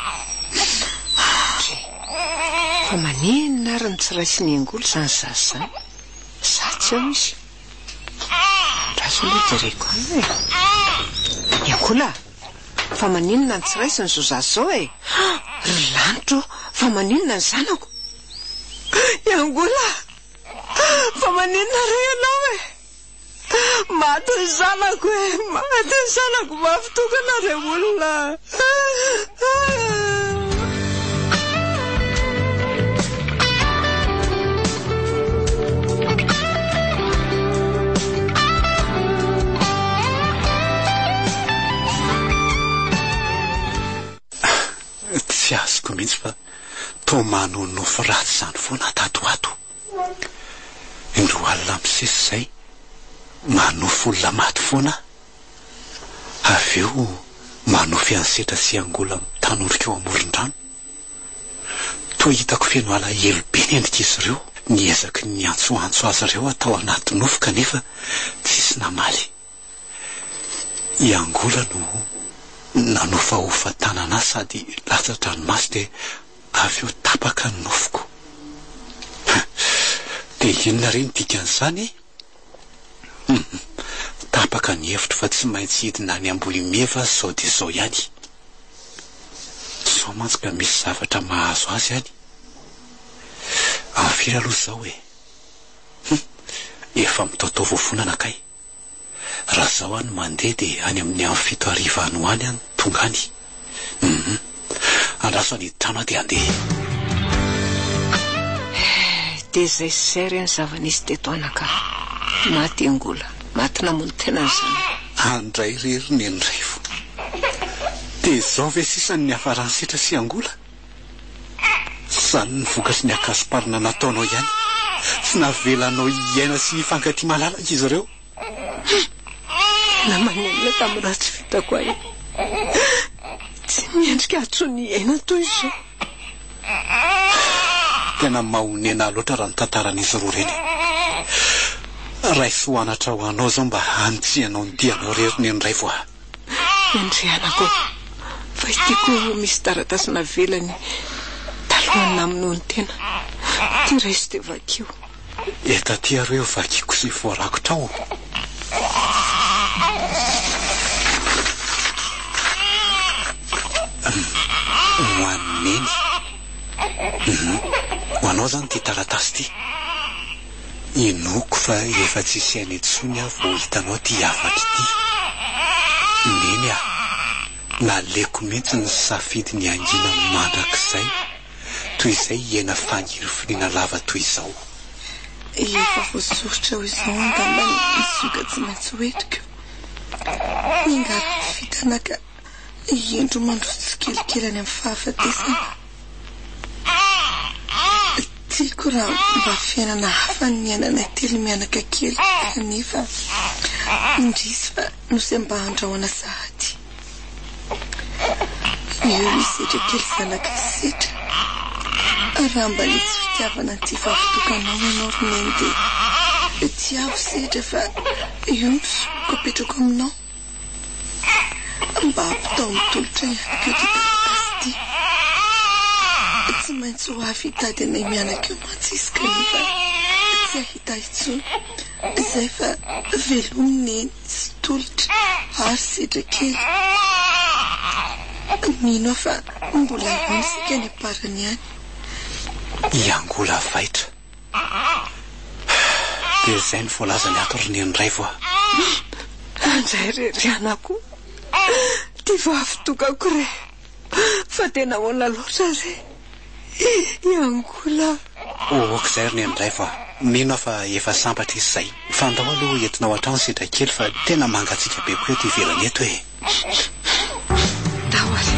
fa manenina ary ny tsy raisy ny angolo zany zazy zany sa tsy ao izy raso aloha jereko any e angola fa maninona ny tsy raisy ny zo zazy zao e ry lanitro fa maninona ny zanako angola fa maninona re ianao e maty ny zanako e maty ny zanako mafitokana re olona tsy azoko mihitsy fa to manonofo ratsy zany foana tatoato indro alina misesy zay manofo olona maty foana avy eo manofy ansetra sy angola tanorika eo amoron-drano to hitako feno ala elo be ny endrika izy ireo niezaky ny antsoantso azy ireo atao anaty nofo kanefa tsisy namaly iangola no nanofahofa tanana sady latsatra ny masy dia avy eo tapaka ny nofoko dia inona reny dikan'izany tapaka ny hevitro fa tsy maintsy hidina any amboly meva zao dia zao ihany sao mantsy ka misy zavatra mahazo azy any afiry aloha zao hoe efa mitaotao voafonana kay raha zao any mandeha dia any amin'ny amin'ny fito ariva any ho any any tonga any andraso any trano dia andeha dia zay sery ny zava-nisy teto anaka maty angola maty namono tena ny zany andray rery ny endray fo dia zao ve sisany ny afarany setra sy angola zany ny vokatry ny akasiparina nataonao ihany tsy navelanao iaina sy fankaty malalaka izy ireo na manenina tamin'ny raha tsy vitako ahy tsy miendrika atsony iaina toy izao tena mahonena loatra raha ny tantaran'izy roa reny raisy hoanatra ho anao zao mba antsianao ny dianao rery ny endray voa endrianako fa itiko misy taratasy navelany talohany naminoany tena ty raisy dia vakio eta ty areo vakiko sy voarakotra ao hoaneny ho anao zany ty taratasy ty inoko fa efa tsy isiany etsony a vo hitanao ty afatry ty neny a naleko mihitsy ny safidy ny angina mandrak'izay toy izay iena fangirifirina lava toy izao efa voasorotra ho izao angamba misoka tsy maintsy hoetrika ningary vitanaka endro mandrotsy kelikely any amin'ny fahafatesana tiako raha mba fiainana hafa ny miainana telo mianaka kely kanefa indrisy fa nosy mba andrahoana sahady eo isetra kely zanaka isetra raha mba le tsy fitiavana ty fahafitokanao ianao roneny dia tiavo setra fa io ko petrako aminao mba ampitao mitolotra ihany keo ty tarapasy ty tsy maintsy ho avy hitady anay mianaka eo mantsy izy kanefa tsy ahita intsony izay fa velominy sy tolotra ary sedra kely mino aho fa mbola ivonsika ny parany ihany iangola vaitra dia izay ny voalaza ny ato roneny ray voa anjay rery-anako ty vavy tokako re fa tena hoana loatra re iangola ooko izay roneny ray voa mino aho fa efa sambatra izy izay fandao aloha entinao an-trano sedra kely fa tena mangatsika be koa eto ivelany eto e dahoary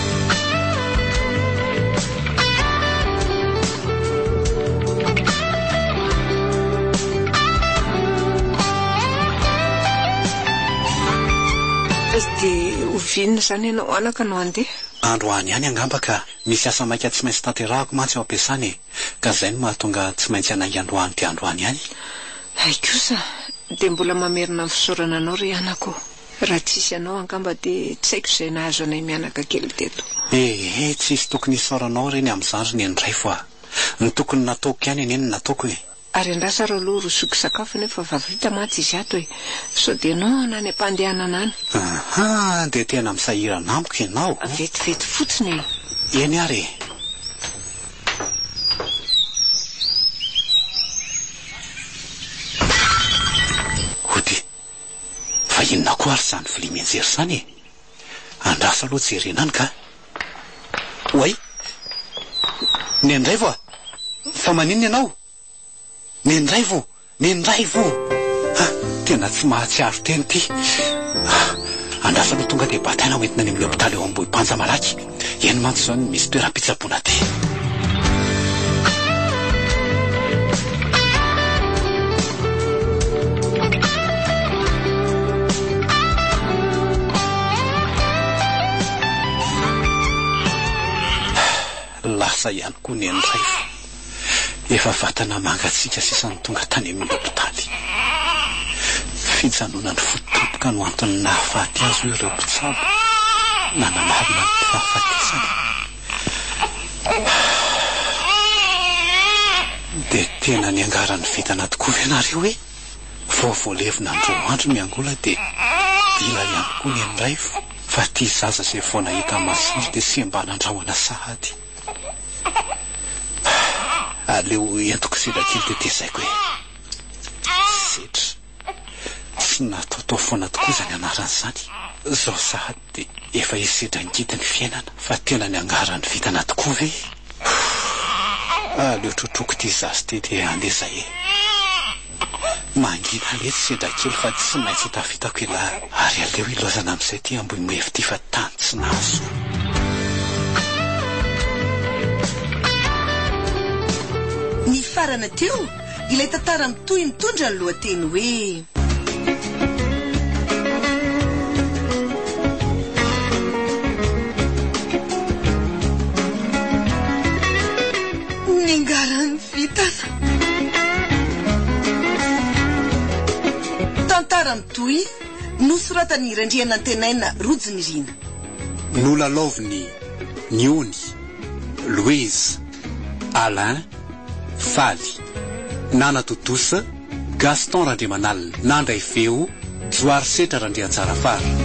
dia ovinina izany ianao anaka no andeha androany ihany angamba ka misy asa maika tsy maintsy tanterahako mantsy ao ampiasany ka izay no mahatonga tsy maintsy anaingy androany ty androany ihany ay kosa dia mbola mamerina ny fisaorana anao ry anako raha tsisy anao angamba dia tsy haiko izay nahazo anay mianaka kely teto ehe tsy isy tokony isaoranao reny amin'izany ry nendray foa ny tokony nataoko ihany eneny ny nataoko e ary andrasa ro aloha rosoko sakafo nefa vavita mantsy izy ato e so dia anao nany ampandehanana any aha dia tena misahirana amiko ianao vetivety fotsiny eny ary hody fa inona koa ary izany vilia mianjery izany e andrasa aloha jerenany ka oay nendray voa fa maninona ianao nendray vo nendray vo tena tsy mahatsiaro teny ty andrasa aloha tonga dia bataina hoentina any amin'ny hopitaly eo ambohim-panja malaky eny mantsy izao ny misy toeram-pitsaboana ty lasa ihany koa ny endray vo efa vatana mangatsika sisany tonga tany amin'ny hopitaly fijanona ny fototopoka no antony nahafaty azo ireo mpitsabo nananarina ny fahafatesana dia tena ny angarany vitana tokoa venareo hoe vaovaolevina androandro miangola dia dila ihany koa ny endray fa ty zaza izay vao nahita masiry dia semba nandrahoana sahady aleo entoko sedrakely dia tezaiko hoe sedra tsy nataotao foana tokoa izany anaran'izany zao sahady dia efa isedra ngita ny fiainana fa tena ny angarany vitana tokoa ve aleo trotroko ty zazy ty dia andezay e mangina letsy sedra kely fa tsy maintsy tafitako ela ary aleo ilozana amin'izay ty amboy mefy ty fa tany tsy nahazo ny farana teo ilay tantara mitoy mitondra ny lohateny hoe ny angarany vitana tantara mitoy nosoratany irandriana antenaina rojony rina nolaloviny niony Louise Alain Faly Nana Totosa Gaston Randriamanalina Nandray Feo Joary Setra Randriantsara Fara